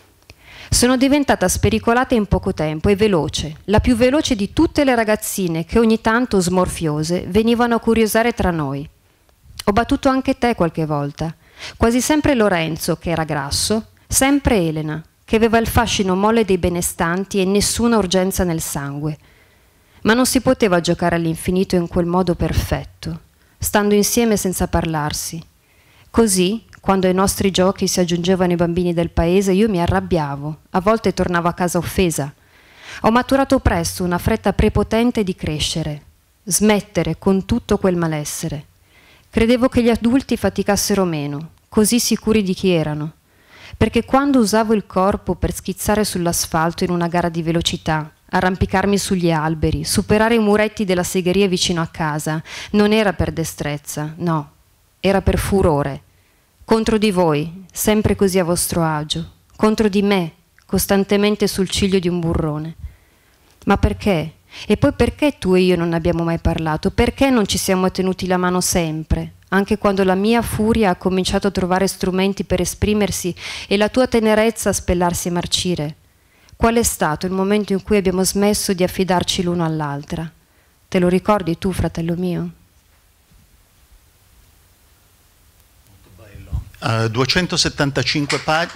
Sono diventata spericolata in poco tempo e veloce, la più veloce di tutte le ragazzine che ogni tanto, smorfiose, venivano a curiosare tra noi. Ho battuto anche te qualche volta, quasi sempre Lorenzo, che era grasso, sempre Elena, che aveva il fascino molle dei benestanti e nessuna urgenza nel sangue. Ma non si poteva giocare all'infinito in quel modo perfetto, stando insieme senza parlarsi. Così, quando ai nostri giochi si aggiungevano i bambini del paese, io mi arrabbiavo, a volte tornavo a casa offesa. Ho maturato presto una fretta prepotente di crescere, smettere con tutto quel malessere. Credevo che gli adulti faticassero meno, così sicuri di chi erano, perché quando usavo il corpo per schizzare sull'asfalto in una gara di velocità, arrampicarmi sugli alberi, superare i muretti della segheria vicino a casa, non era per destrezza, no, era per furore. Contro di voi, sempre così a vostro agio, contro di me, costantemente sul ciglio di un burrone. Ma perché? E poi perché tu e io non abbiamo mai parlato? Perché non ci siamo tenuti la mano sempre, anche quando la mia furia ha cominciato a trovare strumenti per esprimersi e la tua tenerezza a spellarsi e marcire? Qual è stato il momento in cui abbiamo smesso di affidarci l'uno all'altra? Te lo ricordi tu, fratello mio? Uh, duecentosettantacinque pagine.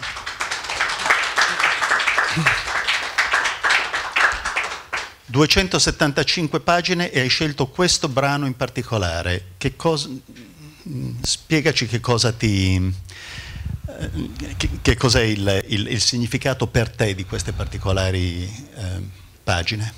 duecentosettantacinque pagine e hai scelto questo brano in particolare. Che cosa, spiegaci che cosa ti, che, che cos'è il, il, il significato per te di queste particolari eh, pagine.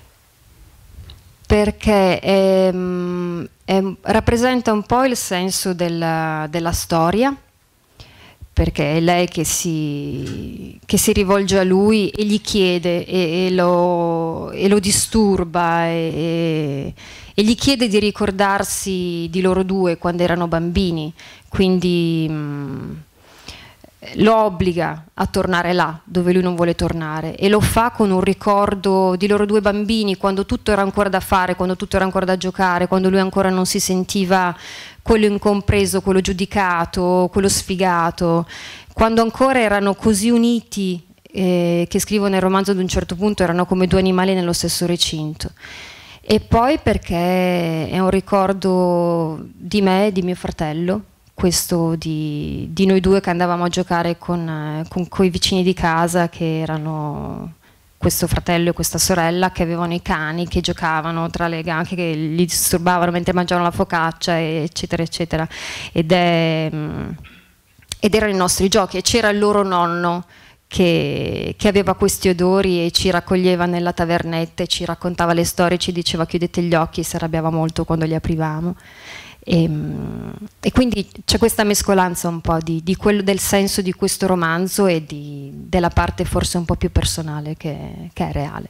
Perché è, è, rappresenta un po' il senso della, della storia, perché è lei che si, che si rivolge a lui e gli chiede e, e, lo, e lo disturba e, e gli chiede di ricordarsi di loro due quando erano bambini, quindi mh, lo obbliga a tornare là dove lui non vuole tornare e lo fa con un ricordo di loro due bambini, quando tutto era ancora da fare, quando tutto era ancora da giocare, quando lui ancora non si sentiva quello incompreso, quello giudicato, quello sfigato, quando ancora erano così uniti eh, che scrivo nel romanzo ad un certo punto erano come due animali nello stesso recinto. E poi perché è un ricordo di me e di mio fratello, questo di, di noi due che andavamo a giocare con, eh, con coi vicini di casa che erano questo fratello e questa sorella, che avevano i cani che giocavano tra le gambe, che li disturbavano mentre mangiavano la focaccia, eccetera eccetera, ed, è, ed erano i nostri giochi e c'era il loro nonno che, che aveva questi odori e ci raccoglieva nella tavernetta e ci raccontava le storie, ci diceva chiudete gli occhi, si arrabbiava molto quando li aprivamo. E, e quindi c'è questa mescolanza un po' di, di quello, del senso di questo romanzo e di, della parte forse un po' più personale che, che è reale.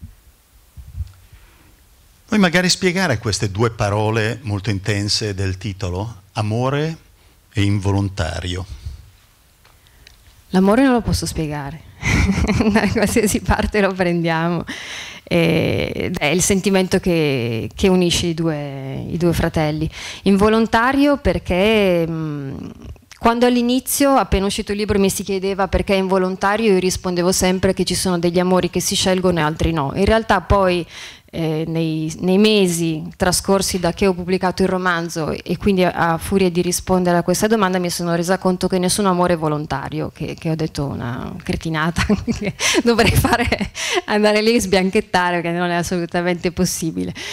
Vuoi magari spiegare queste due parole molto intense del titolo? Amore e involontario. L'amore non lo posso spiegare, da qualsiasi parte lo prendiamo. Ed è il sentimento che, che unisce i due, i due fratelli. Involontario perché mh, quando all'inizio, appena uscito il libro, mi si chiedeva perché è involontario, io rispondevo sempre che ci sono degli amori che si scelgono e altri no. In realtà poi eh, nei, nei mesi trascorsi da che ho pubblicato il romanzo e quindi a, a furia di rispondere a questa domanda mi sono resa conto che nessun amore è volontario, che, che ho detto una cretinata, dovrei fare, andare lì e sbianchettare perché non è assolutamente possibile.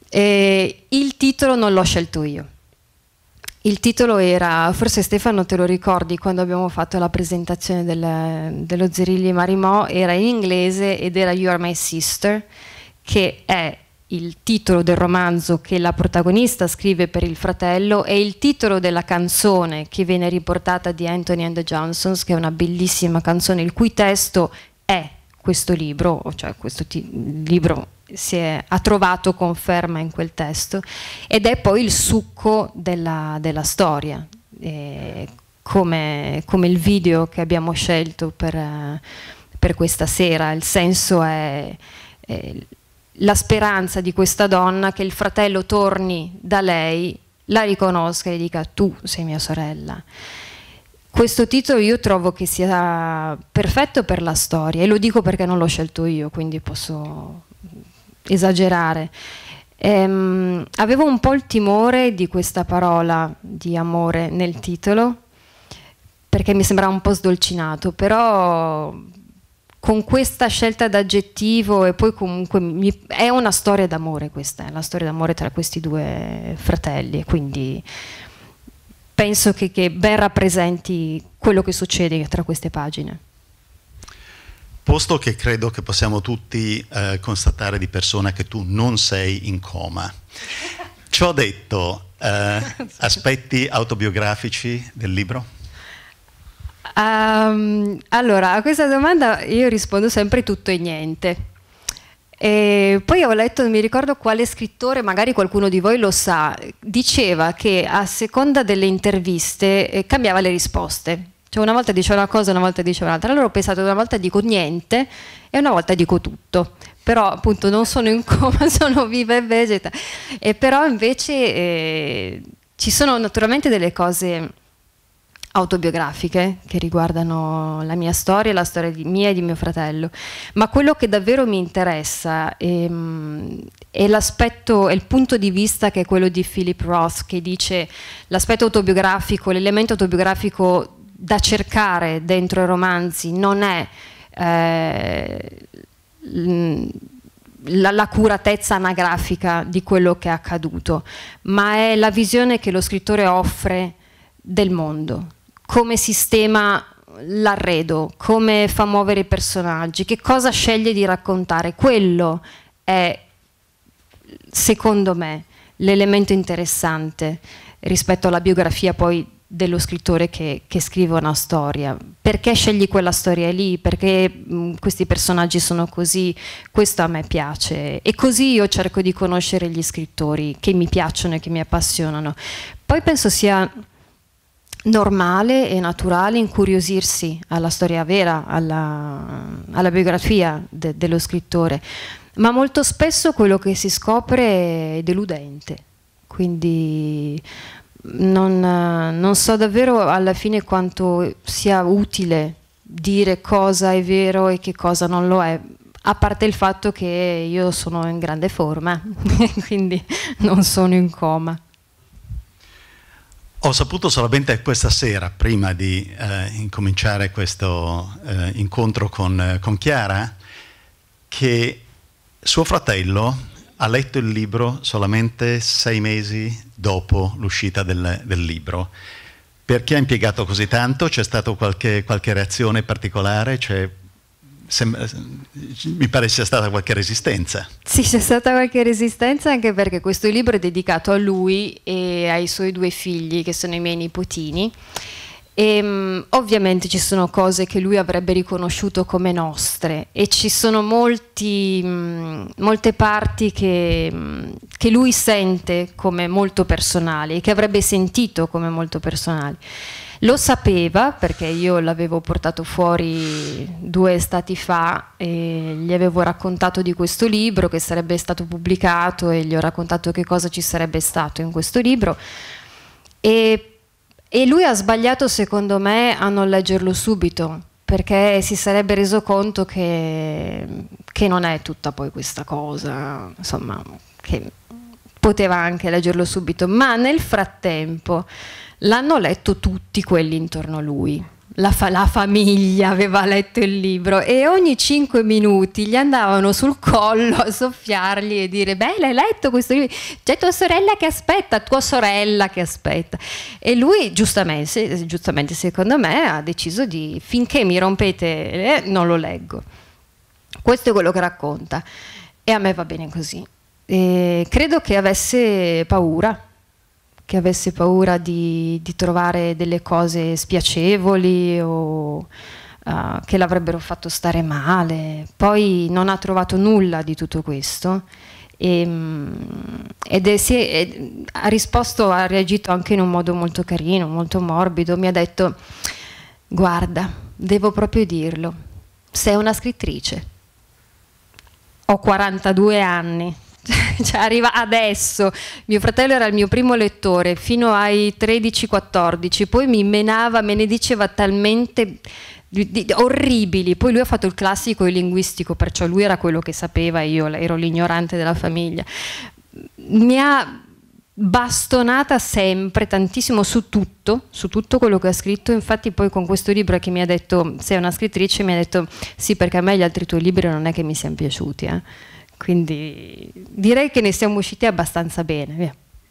E il titolo non l'ho scelto io. Il titolo era, forse Stefano te lo ricordi, quando abbiamo fatto la presentazione del, dello Zerilli Marimò, era in inglese ed era You Are My Sister, che è il titolo del romanzo che la protagonista scrive per il fratello, e il titolo della canzone che viene riportata di Anthony and the Johnsons, che è una bellissima canzone il cui testo è questo libro, cioè questo libro si è, ha trovato conferma in quel testo, ed è poi il succo della, della storia, eh, come, come il video che abbiamo scelto per, per questa sera. Il senso è, è la speranza di questa donna che il fratello torni da lei, la riconosca e dica: tu sei mia sorella. Questo titolo io trovo che sia perfetto per la storia, e lo dico perché non l'ho scelto io, quindi posso esagerare. Ehm, avevo un po' il timore di questa parola di amore nel titolo, perché mi sembrava un po' sdolcinato, però con questa scelta d'aggettivo, e poi comunque mi, è una storia d'amore, questa è la storia d'amore tra questi due fratelli, quindi penso che, che ben rappresenti quello che succede tra queste pagine. Posto che credo che possiamo tutti eh, constatare di persona che tu non sei in coma, ciò detto, eh, aspetti autobiografici del libro? Um, allora, a questa domanda io rispondo sempre tutto e niente. E poi ho letto, non mi ricordo quale scrittore, magari qualcuno di voi lo sa, diceva che a seconda delle interviste eh, cambiava le risposte. Cioè una volta diceva una cosa, una volta diceva un'altra. Allora ho pensato, una volta dico niente e una volta dico tutto. Però appunto non sono in coma, sono viva e vegeta. E però invece eh, ci sono naturalmente delle cose autobiografiche che riguardano la mia storia, la storia di mia e di mio fratello, ma quello che davvero mi interessa è, è l'aspetto, è il punto di vista che è quello di Philip Roth, che dice l'aspetto autobiografico, l'elemento autobiografico da cercare dentro i romanzi non è eh, la, l'accuratezza anagrafica di quello che è accaduto, ma è la visione che lo scrittore offre del mondo, come sistema l'arredo, come fa muovere i personaggi, che cosa sceglie di raccontare. Quello è, secondo me, l'elemento interessante rispetto alla biografia poi dello scrittore che, che scrive una storia. Perché scegli quella storia lì? Perché mh, questi personaggi sono così? Questo a me piace, e così io cerco di conoscere gli scrittori che mi piacciono e che mi appassionano. Poi penso sia normale e naturale incuriosirsi alla storia vera, alla, alla biografia de, dello scrittore, ma molto spesso quello che si scopre è deludente, quindi non, non so davvero alla fine quanto sia utile dire cosa è vero e che cosa non lo è, a parte il fatto che io sono in grande forma, quindi non sono in coma. Ho saputo solamente questa sera, prima di eh, incominciare questo eh, incontro con, con Chiara, che suo fratello ha letto il libro solamente sei mesi dopo l'uscita del, del libro. Perché ha impiegato così tanto? C'è stata qualche, qualche reazione particolare? Cioè, Sembra, mi pare cia stata qualche resistenza. Sì, c'è stata qualche resistenza, anche perché questo libro è dedicato a lui e ai suoi due figli, che sono i miei nipotini, e um, ovviamente ci sono cose che lui avrebbe riconosciuto come nostre, e ci sono molti, um, molte parti che, um, che lui sente come molto personali e che avrebbe sentito come molto personali. Lo sapeva perché io l'avevo portato fuori due estati fa e gli avevo raccontato di questo libro che sarebbe stato pubblicato, e gli ho raccontato che cosa ci sarebbe stato in questo libro, e, e lui ha sbagliato secondo me a non leggerlo subito, perché si sarebbe reso conto che, che non è tutta poi questa cosa, insomma, che poteva anche leggerlo subito, ma nel frattempo l'hanno letto tutti quelli intorno a lui, la, fa la famiglia aveva letto il libro e ogni cinque minuti gli andavano sul collo a soffiargli e dire: beh, l'hai letto questo libro? C'è tua sorella che aspetta, tua sorella che aspetta. E lui giustamente, giustamente secondo me ha deciso di, finché mi rompete eh, non lo leggo. Questo è quello che racconta e a me va bene così. E credo che avesse paura che avesse paura di, di trovare delle cose spiacevoli o uh, che l'avrebbero fatto stare male. Poi non ha trovato nulla di tutto questo e, ed è, si è, ha risposto, ha reagito anche in un modo molto carino, molto morbido. Mi ha detto: guarda, devo proprio dirlo, sei una scrittrice, ho quarantadue anni. Cioè, arriva adesso. Mio fratello era il mio primo lettore fino ai tredici quattordici, poi mi menava, me ne diceva talmente di, di, orribili. Poi lui ha fatto il classico e il linguistico, perciò lui era quello che sapeva, io ero l'ignorante della famiglia. Mi ha bastonata sempre tantissimo su tutto, su tutto quello che ha scritto. Infatti poi con questo libro che mi ha detto sei una scrittrice, mi ha detto sì, perché a me gli altri tuoi libri non è che mi siano piaciuti, eh. Quindi direi che ne siamo usciti abbastanza bene. Via.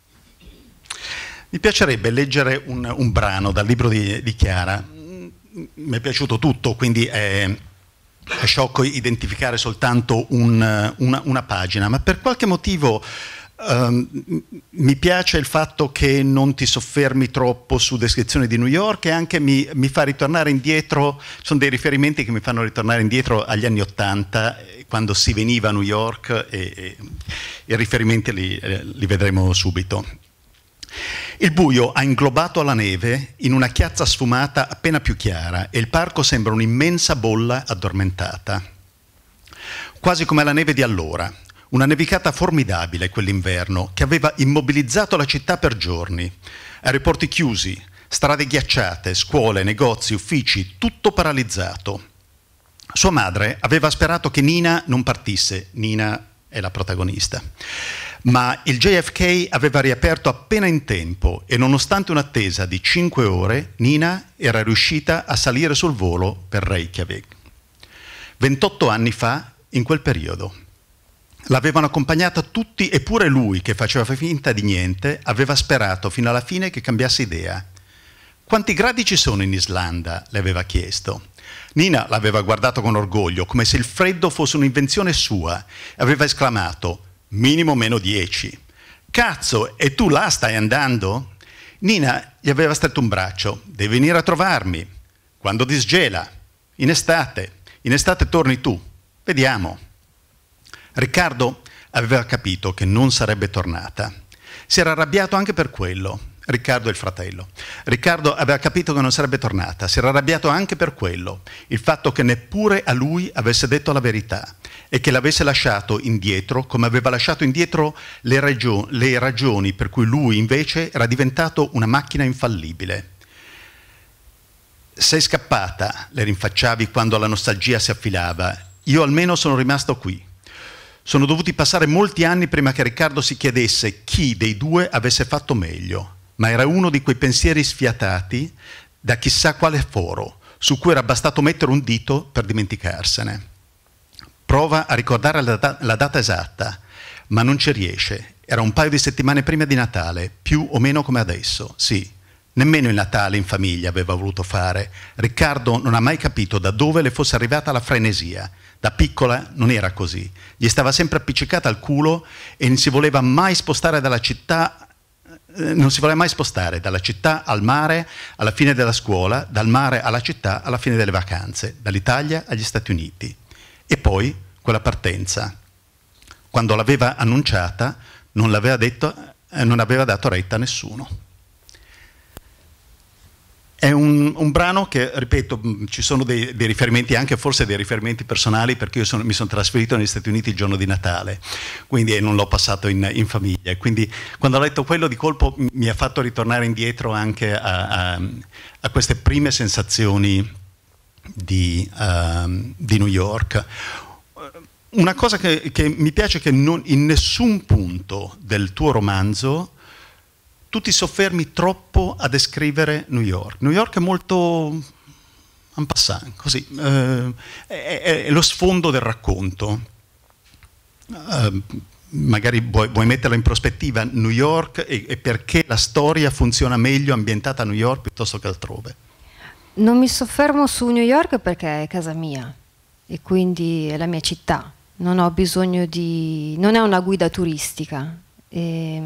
Mi piacerebbe leggere un, un brano dal libro di, di Chiara. Mi è piaciuto tutto, quindi è, è sciocco identificare soltanto un, una, una pagina, ma per qualche motivo um, mi piace il fatto che non ti soffermi troppo su descrizioni di New York e anche mi, mi fa ritornare indietro. Sono dei riferimenti che mi fanno ritornare indietro agli anni Ottanta, quando si veniva a New York, e, e i riferimenti li, li vedremo subito. Il buio ha inglobato la neve in una chiazza sfumata appena più chiara e il parco sembra un'immensa bolla addormentata. Quasi come la neve di allora, una nevicata formidabile quell'inverno che aveva immobilizzato la città per giorni. Aeroporti chiusi, strade ghiacciate, scuole, negozi, uffici, tutto paralizzato. Sua madre aveva sperato che Nina non partisse. Nina è la protagonista. Ma il J F K aveva riaperto appena in tempo e nonostante un'attesa di cinque ore, Nina era riuscita a salire sul volo per Reykjavik. ventotto anni fa, in quel periodo. L'avevano accompagnata tutti, eppure lui, che faceva finta di niente, aveva sperato fino alla fine che cambiasse idea. Quanti gradi ci sono in Islanda? Le aveva chiesto. Nina l'aveva guardato con orgoglio, come se il freddo fosse un'invenzione sua. Aveva esclamato: minimo meno dieci. Cazzo, e tu là stai andando? Nina gli aveva stretto un braccio. Devi venire a trovarmi. Quando disgela. In estate. In estate torni tu. Vediamo. Riccardo aveva capito che non sarebbe tornata. Si era arrabbiato anche per quello. Riccardo è il fratello. Riccardo aveva capito che non sarebbe tornata, si era arrabbiato anche per quello, il fatto che neppure a lui avesse detto la verità e che l'avesse lasciato indietro come aveva lasciato indietro le, ragio le ragioni per cui lui invece era diventato una macchina infallibile. Sei scappata, le rinfacciavi quando la nostalgia si affilava. Io almeno sono rimasto qui. Sono dovuti passare molti anni prima che Riccardo si chiedesse chi dei due avesse fatto meglio. Ma era uno di quei pensieri sfiatati da chissà quale foro, su cui era bastato mettere un dito per dimenticarsene. Prova a ricordare la, da la data esatta, ma non ci riesce. Era un paio di settimane prima di Natale, più o meno come adesso, sì. Nemmeno il Natale in famiglia aveva voluto fare. Riccardo non ha mai capito da dove le fosse arrivata la frenesia. Da piccola non era così. Gli stava sempre appiccicata al culo e non si voleva mai spostare dalla città Non si voleva mai spostare dalla città al mare alla fine della scuola, dal mare alla città alla fine delle vacanze, dall'Italia agli Stati Uniti. E poi quella partenza. Quando l'aveva annunciata non l'aveva detto, eh, non aveva dato retta a nessuno. È un, un brano che, ripeto, ci sono dei, dei riferimenti, anche forse dei riferimenti personali, perché io sono, mi sono trasferito negli Stati Uniti il giorno di Natale, quindi non l'ho passato in, in famiglia. E quindi quando ho letto quello, di colpo mi ha fatto ritornare indietro anche a, a, a queste prime sensazioni di, uh, di New York. Una cosa che, che mi piace è che non, in nessun punto del tuo romanzo tu ti soffermi troppo a descrivere New York. New York è molto, en passant, così, eh, è, è lo sfondo del racconto. Uh, magari vuoi, vuoi metterla in prospettiva New York e, e perché la storia funziona meglio ambientata a New York piuttosto che altrove? Non mi soffermo su New York perché è casa mia e quindi è la mia città. Non ho bisogno di... non è una guida turistica. E,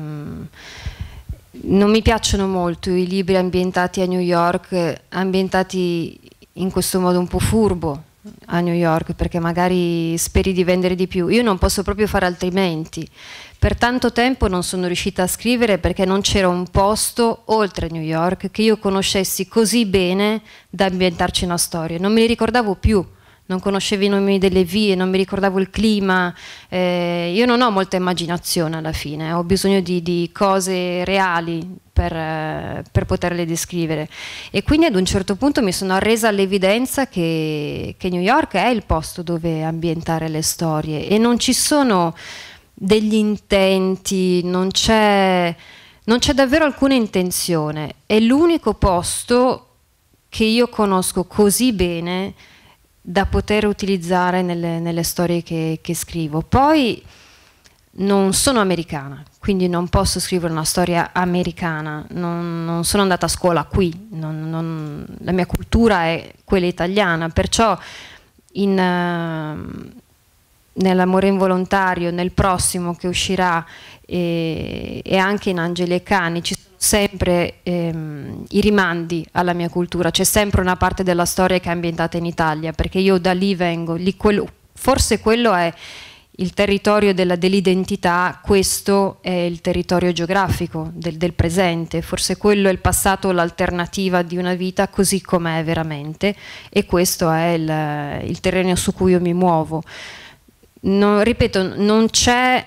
non mi piacciono molto i libri ambientati a New York, ambientati in questo modo un po' furbo a New York, perché magari speri di vendere di più. Io non posso proprio fare altrimenti. Per tanto tempo non sono riuscita a scrivere perché non c'era un posto oltre New York che io conoscessi così bene da ambientarci una storia. Non me li ricordavo più. Non conoscevo i nomi delle vie, non mi ricordavo il clima, eh, io non ho molta immaginazione alla fine, ho bisogno di, di cose reali per, eh, per poterle descrivere. E quindi ad un certo punto mi sono arresa all'evidenza che, che New York è il posto dove ambientare le storie e non ci sono degli intenti, non c'è, non c'è davvero alcuna intenzione, è l'unico posto che io conosco così bene da poter utilizzare nelle, nelle storie che, che scrivo. Poi non sono americana, quindi non posso scrivere una storia americana, non, non sono andata a scuola qui, non, non, la mia cultura è quella italiana, perciò in, uh, nell'amore involontario, nel prossimo che uscirà e, e anche in Angeli e Cani ci sono sempre ehm, i rimandi alla mia cultura, c'è sempre una parte della storia che è ambientata in Italia, perché io da lì vengo, lì quello, forse quello è il territorio dell'identità, questo è il territorio geografico del, del presente, forse quello è il passato, l'alternativa di una vita così com'è veramente, e questo è il, il terreno su cui io mi muovo. Non, ripeto, non c'è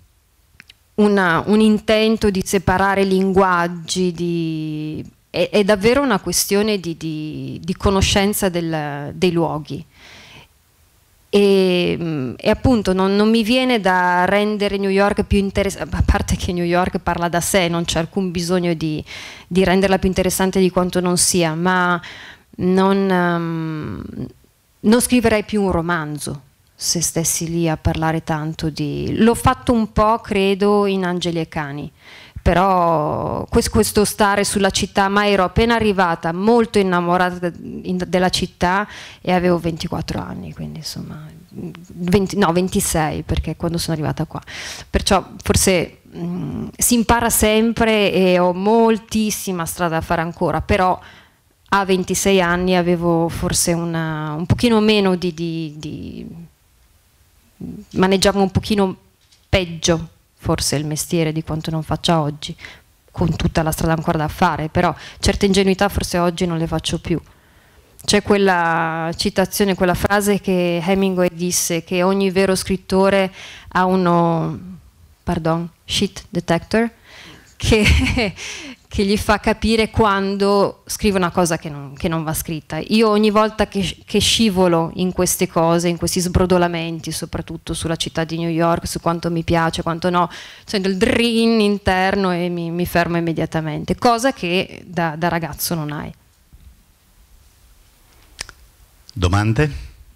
Una, un intento di separare linguaggi, di, è, è davvero una questione di, di, di conoscenza del, dei luoghi e, e appunto non, non mi viene da rendere New York più interessante, a parte che New York parla da sé, non c'è alcun bisogno di, di renderla più interessante di quanto non sia, ma non, um, non scriverei più un romanzo se stessi lì a parlare tanto di... L'ho fatto un po', credo, in Angeli e Cani, però questo stare sulla città, ma ero appena arrivata, molto innamorata della città e avevo ventiquattro anni, quindi insomma, venti, no, ventisei, perché quando sono arrivata qua. Perciò forse mh, si impara sempre e ho moltissima strada da fare ancora, però a ventisei anni avevo forse una, un pochino meno di... di, di maneggiavo un pochino peggio forse il mestiere di quanto non faccia oggi, con tutta la strada ancora da fare, però certe ingenuità forse oggi non le faccio più. C'è quella citazione, quella frase che Hemingway disse, che ogni vero scrittore ha uno, pardon, shit detector, che, che gli fa capire quando scrive una cosa che non, che non va scritta. Io ogni volta che, che scivolo in queste cose, in questi sbrodolamenti, soprattutto sulla città di New York, su quanto mi piace, quanto no, sento il drin interno e mi, mi fermo immediatamente, cosa che da, da ragazzo non hai. Domande?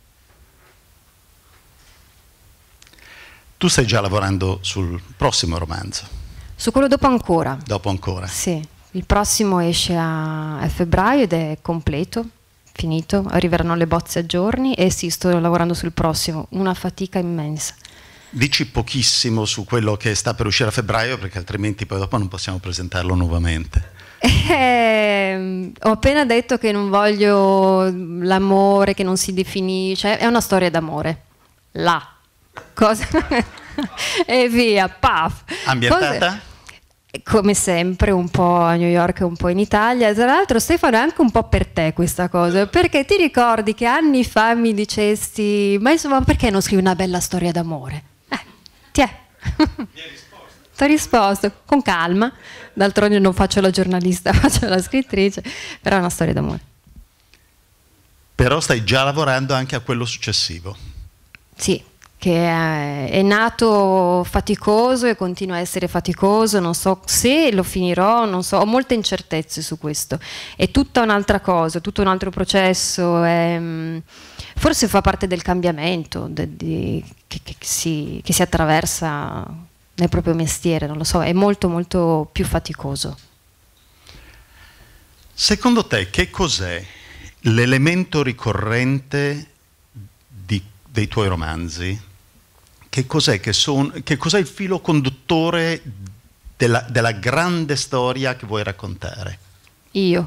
Tu stai già lavorando sul prossimo romanzo? Su quello dopo ancora. Dopo ancora? Sì, il prossimo esce a, a febbraio ed è completo, finito, arriveranno le bozze a giorni e sì, sto lavorando sul prossimo, una fatica immensa. Dici pochissimo su quello che sta per uscire a febbraio, perché altrimenti poi dopo non possiamo presentarlo nuovamente. Eh, ho appena detto che non voglio l'amore che non si definisce, è una storia d'amore, là, cosa... e via, paf. Ambientata? Cose... Come sempre, un po' a New York e un po' in Italia. Tra l'altro, Stefano, è anche un po' per te questa cosa, perché ti ricordi che anni fa mi dicesti, ma insomma, perché non scrivi una bella storia d'amore? Eh, ti è. Mi hai risposto. Ti ho risposto, con calma, d'altronde non faccio la giornalista, faccio la scrittrice, però è una storia d'amore. Però stai già lavorando anche a quello successivo. Sì, che è, è nato faticoso e continua a essere faticoso, non so se lo finirò, non so, ho molte incertezze su questo, è tutta un'altra cosa, tutto un altro processo, è, forse fa parte del cambiamento de, de, che, che, si, che si attraversa nel proprio mestiere, non lo so, è molto molto più faticoso. Secondo te che cos'è l'elemento ricorrente di, dei tuoi romanzi? Che cos'è che son, che cos'è il filo conduttore della, della grande storia che vuoi raccontare? Io.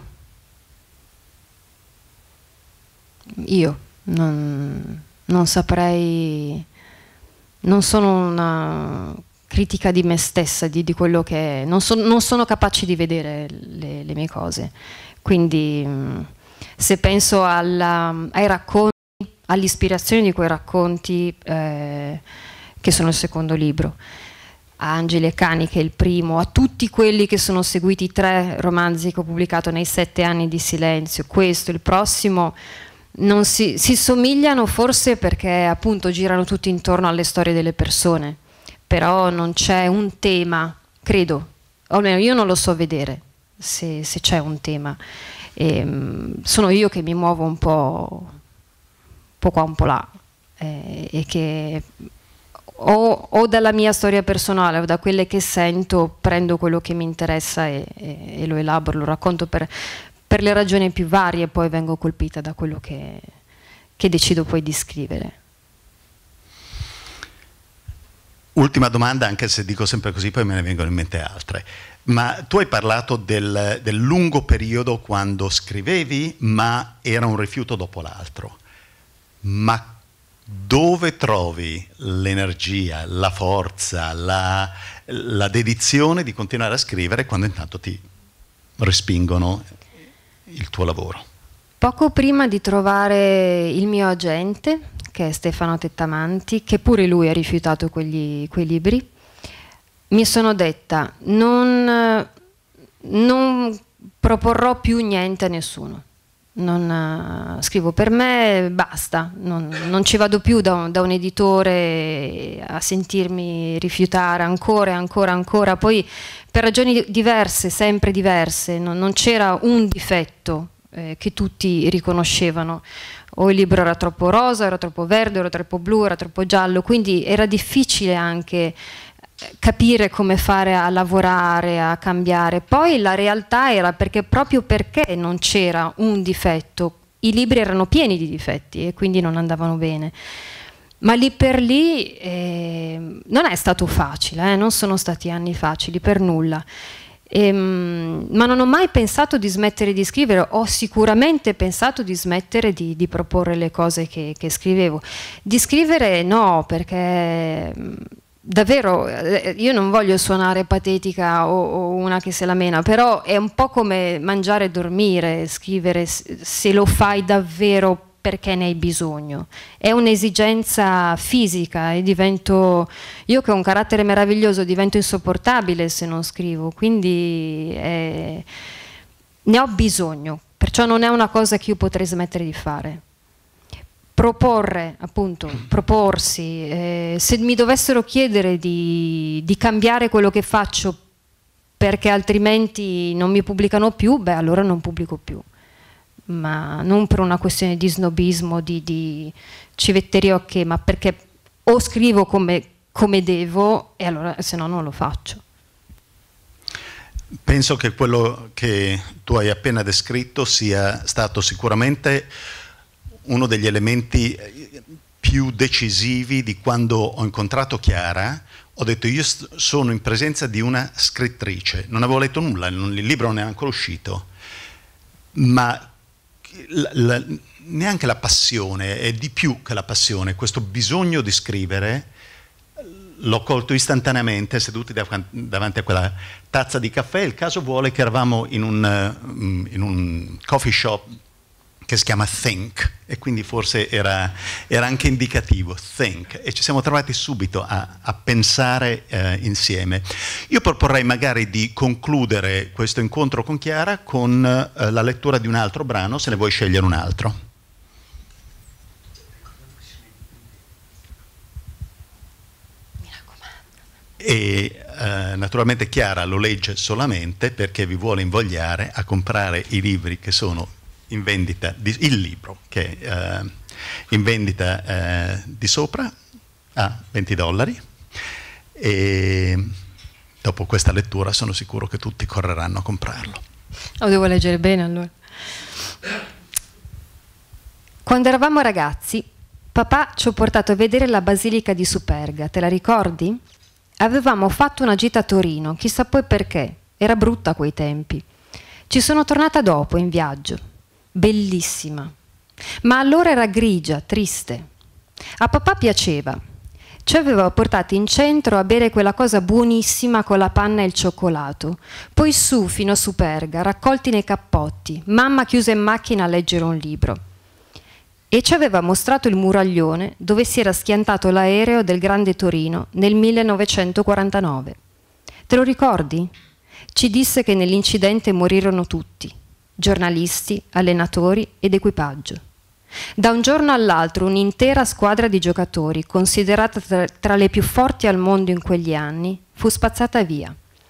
Io. Non, non saprei... Non sono una critica di me stessa, di, di quello che è. Non, so, non sono capace di vedere le, le mie cose. Quindi se penso alla, ai racconti, all'ispirazione di quei racconti, eh, che sono il secondo libro, a Angeli e Cani che è il primo, a tutti quelli che sono seguiti, i tre romanzi che ho pubblicato nei sette anni di silenzio, questo, il prossimo, non si, si somigliano forse perché appunto girano tutti intorno alle storie delle persone, però non c'è un tema, credo, o almeno io non lo so vedere se, se c'è un tema. E, sono io che mi muovo un po', un po' qua, un po' là, eh, e che o, o dalla mia storia personale o da quelle che sento prendo quello che mi interessa e, e, e lo elaboro, lo racconto per, per le ragioni più varie e poi vengo colpita da quello che, che decido poi di scrivere. Ultima domanda, anche se dico sempre così poi me ne vengono in mente altre. Ma tu hai parlato del, del lungo periodo quando scrivevi, ma era un rifiuto dopo l'altro. Ma dove trovi l'energia, la forza, la, la dedizione di continuare a scrivere quando intanto ti respingono il tuo lavoro? Poco prima di trovare il mio agente, che è Stefano Tettamanti, che pure lui ha rifiutato quegli, quei libri, mi sono detta non, non proporrò più niente a nessuno. Non, uh, scrivo per me, basta, non, non ci vado più da un, da un editore a sentirmi rifiutare ancora e ancora ancora, poi per ragioni diverse, sempre diverse, non, non c'era un difetto eh, che tutti riconoscevano, o il libro era troppo rosa, era troppo verde, era troppo blu, era troppo giallo, quindi era difficile anche capire come fare a lavorare, a cambiare. Poi la realtà era perché proprio perché non c'era un difetto, i libri erano pieni di difetti e quindi non andavano bene. Ma lì per lì eh, non è stato facile, eh, non sono stati anni facili per nulla. Ehm, ma non ho mai pensato di smettere di scrivere, ho sicuramente pensato di smettere di, di proporre le cose che, che scrivevo. Di scrivere no, perché davvero io non voglio suonare patetica o, o una che se la mena, però è un po' come mangiare e dormire, scrivere se lo fai davvero perché ne hai bisogno, è un'esigenza fisica e divento, io che ho un carattere meraviglioso divento insopportabile se non scrivo, quindi è, ne ho bisogno, perciò non è una cosa che io potrei smettere di fare. Proporre, appunto, proporsi, eh, se mi dovessero chiedere di, di cambiare quello che faccio perché altrimenti non mi pubblicano più, beh allora non pubblico più, ma non per una questione di snobismo, di, di civetteria o che, ma perché o scrivo come, come devo e allora se no non lo faccio. Penso che quello che tu hai appena descritto sia stato sicuramente uno degli elementi più decisivi di quando ho incontrato Chiara. Ho detto io sono in presenza di una scrittrice, non avevo letto nulla, il libro non è ancora uscito, ma la, la, neanche la passione, è di più che la passione, questo bisogno di scrivere l'ho colto istantaneamente seduti davanti a quella tazza di caffè. Il caso vuole che eravamo in un, in un coffee shop che si chiama Think, e quindi forse era, era anche indicativo, Think, e ci siamo trovati subito a, a pensare eh, insieme. Io proporrei magari di concludere questo incontro con Chiara con eh, la lettura di un altro brano, se ne vuoi scegliere un altro. e eh, naturalmente Chiara lo legge solamente perché vi vuole invogliare a comprare i libri che sono in vendita, di, il libro che è eh, in vendita eh, di sopra a venti dollari, e dopo questa lettura sono sicuro che tutti correranno a comprarlo. Lo devo leggere bene allora. Quando eravamo ragazzi, papà ci ha portato a vedere la Basilica di Superga, te la ricordi? Avevamo fatto una gita a Torino, chissà poi perché, era brutta a quei tempi. Ci sono tornata dopo, in viaggio. Bellissima. Ma allora era grigia, triste. A papà piaceva. Ci aveva portati in centro a bere quella cosa buonissima con la panna e il cioccolato. Poi su fino a Superga, raccolti nei cappotti, mamma chiusa in macchina a leggere un libro. E ci aveva mostrato il muraglione dove si era schiantato l'aereo del Grande Torino nel millenovecentoquarantanove. Te lo ricordi? Ci disse che nell'incidente morirono tutti, giornalisti, allenatori ed equipaggio. Da un giorno all'altro un'intera squadra di giocatori, considerata tra, tra le più forti al mondo in quegli anni, fu spazzata via.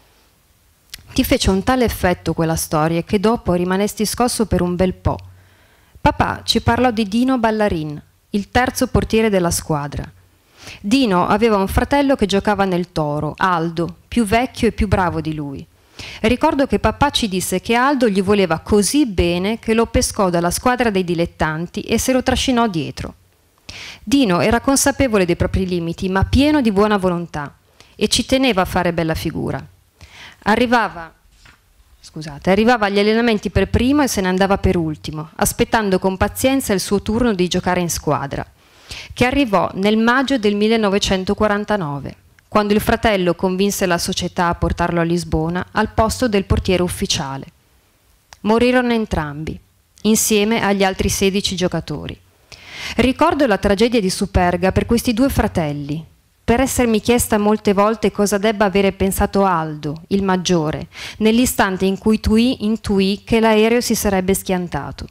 Ti fece un tale effetto quella storia che dopo rimanesti scosso per un bel po'. Papà ci parlò di Dino Ballarin, il terzo portiere della squadra. Dino aveva un fratello che giocava nel Toro, Aldo, più vecchio e più bravo di lui. Ricordo che papà ci disse che Aldo gli voleva così bene che lo pescò dalla squadra dei dilettanti e se lo trascinò dietro. Dino era consapevole dei propri limiti, ma pieno di buona volontà, e ci teneva a fare bella figura. Arrivava... Scusate, arrivava agli allenamenti per primo e se ne andava per ultimo, aspettando con pazienza il suo turno di giocare in squadra, che arrivò nel maggio del millenovecentoquarantanove, quando il fratello convinse la società a portarlo a Lisbona al posto del portiere ufficiale. Morirono entrambi, insieme agli altri sedici giocatori. Ricordo la tragedia di Superga per questi due fratelli, per essermi chiesta molte volte cosa debba avere pensato Aldo, il maggiore, nell'istante in cui tui, intuì che l'aereo si sarebbe schiantato.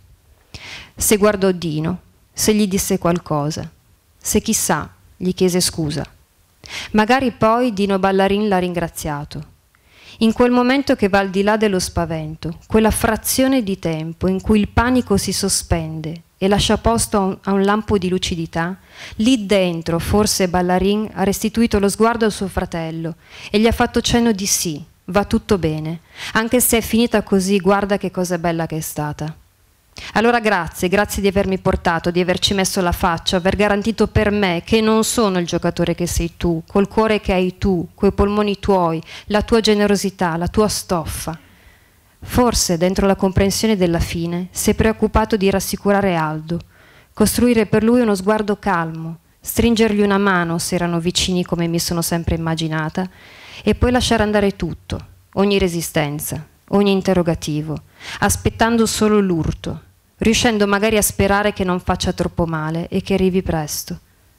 Se guardò Dino, se gli disse qualcosa, se chissà gli chiese scusa. Magari poi Dino Ballarin l'ha ringraziato. In quel momento che va al di là dello spavento, quella frazione di tempo in cui il panico si sospende e lascia posto a un, a un lampo di lucidità, lì dentro forse Ballarin ha restituito lo sguardo al suo fratello e gli ha fatto cenno di sì, va tutto bene, anche se è finita così, guarda che cosa bella che è stata. Allora grazie, grazie di avermi portato, di averci messo la faccia, aver garantito per me che non sono il giocatore che sei tu, col cuore che hai tu, coi polmoni tuoi, la tua generosità, la tua stoffa. Forse, dentro la comprensione della fine, sei preoccupato di rassicurare Aldo, costruire per lui uno sguardo calmo, stringergli una mano se erano vicini come mi sono sempre immaginata, e poi lasciare andare tutto, ogni resistenza, ogni interrogativo, aspettando solo l'urto, riuscendo magari a sperare che non faccia troppo male e che arrivi presto.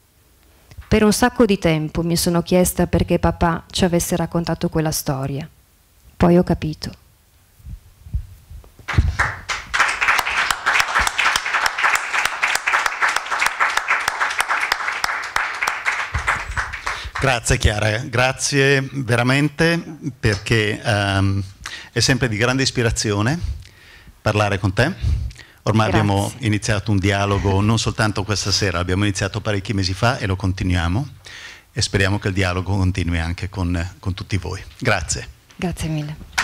Per un sacco di tempo mi sono chiesta perché papà ci avesse raccontato quella storia. Poi ho capito. Grazie Chiara, grazie veramente, perché um, è sempre di grande ispirazione parlare con te. Ormai grazie. Abbiamo iniziato un dialogo non soltanto questa sera, l'abbiamo iniziato parecchi mesi fa e lo continuiamo, e speriamo che il dialogo continui anche con, con tutti voi. Grazie. Grazie mille.